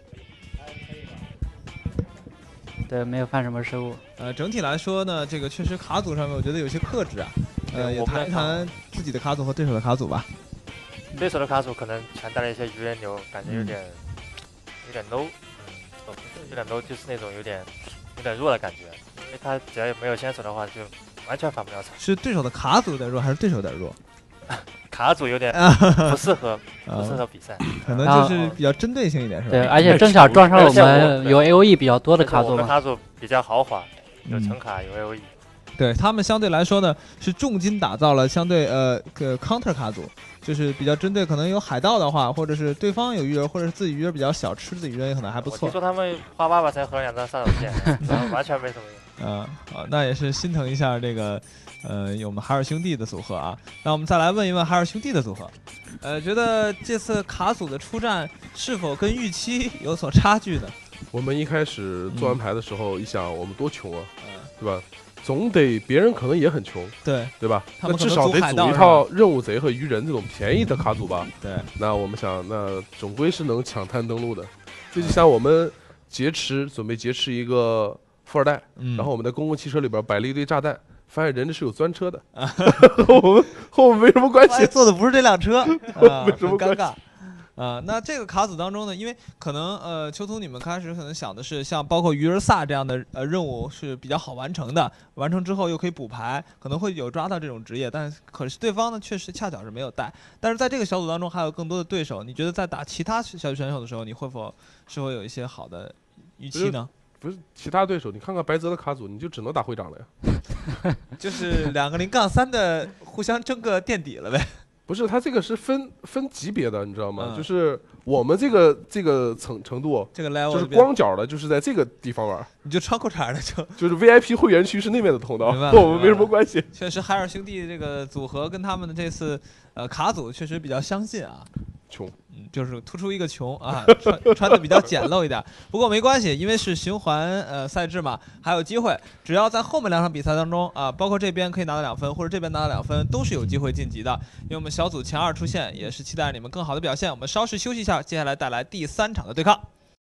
对，没有犯什么失误。 呃，整体来说呢，这个确实卡组上面我觉得有些克制啊。呃，也谈一谈自己的卡组和对手的卡组吧。 对手的卡组可能全带了一些鱼人流，感觉有点、嗯、有点 low， 嗯，有点 low， 就是那种有点有点弱的感觉。因为他只要没有先手的话，就完全反不了场。 是对手的卡组有点弱，还是对手有点弱？ 卡组有点不适合，不适合比赛， 可能就是比较针对性一点，是吧？ 对，而且正巧撞上我们有 A O E 比较多的卡组嘛。 我们卡组比较豪华，有橙卡，有 A O E。 对他们相对来说呢，是重金打造了相对呃个 counter 卡组，就是比较针对可能有海盗的话，或者是对方有鱼人，或者是自己鱼人比较小吃的鱼人可能还不错。 我听说他们花八百才合了两张杀手锏，然后完全没什么用。 嗯，好，那也是心疼一下这个，呃，有我们海尔兄弟的组合啊。那我们再来问一问海尔兄弟的组合，呃，觉得这次卡组的出战是否跟预期有所差距呢？ 我们一开始做完牌的时候，一想我们多穷啊，嗯、对吧？总得别人可能也很穷， 对对吧？ 他们那至少得组一套任务贼和鱼人这种便宜的卡组吧。 对， 那我们想，那总归是能抢滩登陆的。这就像我们劫持，准备劫持一个富二代， 嗯、 然后我们在公共汽车里边摆了一堆炸弹，发现人家是有专车的，啊、和我们和我们没什么关系， 坐的不是这辆车， 啊、没什么尴尬。啊、呃，那这个卡组当中呢，因为可能呃，秋图你们开始可能想的是像包括鱼儿萨这样的呃任务是比较好完成的，完成之后又可以补牌，可能会有抓到这种职业，但是可是对方呢确实恰巧是没有带。但是在这个小组当中还有更多的对手，你觉得在打其他小组选手的时候，你会否是否有一些好的预期呢？ 不是其他对手，你看看白泽的卡组，你就只能打会长了呀。 就是两个零杠三的互相争个垫底了呗。 不是，它这个是分分级别的，你知道吗？ 嗯、 就是我们这个这个层程度， 这个 level 就是光脚的，就是在这个地方玩， 你就穿裤衩的就就是 V I P 会员区是那边的通道，和我们没什么关系。 确实，海尔兄弟这个组合跟他们的这次呃卡组确实比较相近啊。 穷， 嗯，就是突出一个穷啊，穿穿的比较简陋一点。不过没关系，因为是循环呃赛制嘛，还有机会。只要在后面两场比赛当中啊，包括这边可以拿到两分，或者这边拿到两分，都是有机会晋级的。因为我们小组前二出现，也是期待你们更好的表现。我们稍事休息一下，接下来带来第三场的对抗。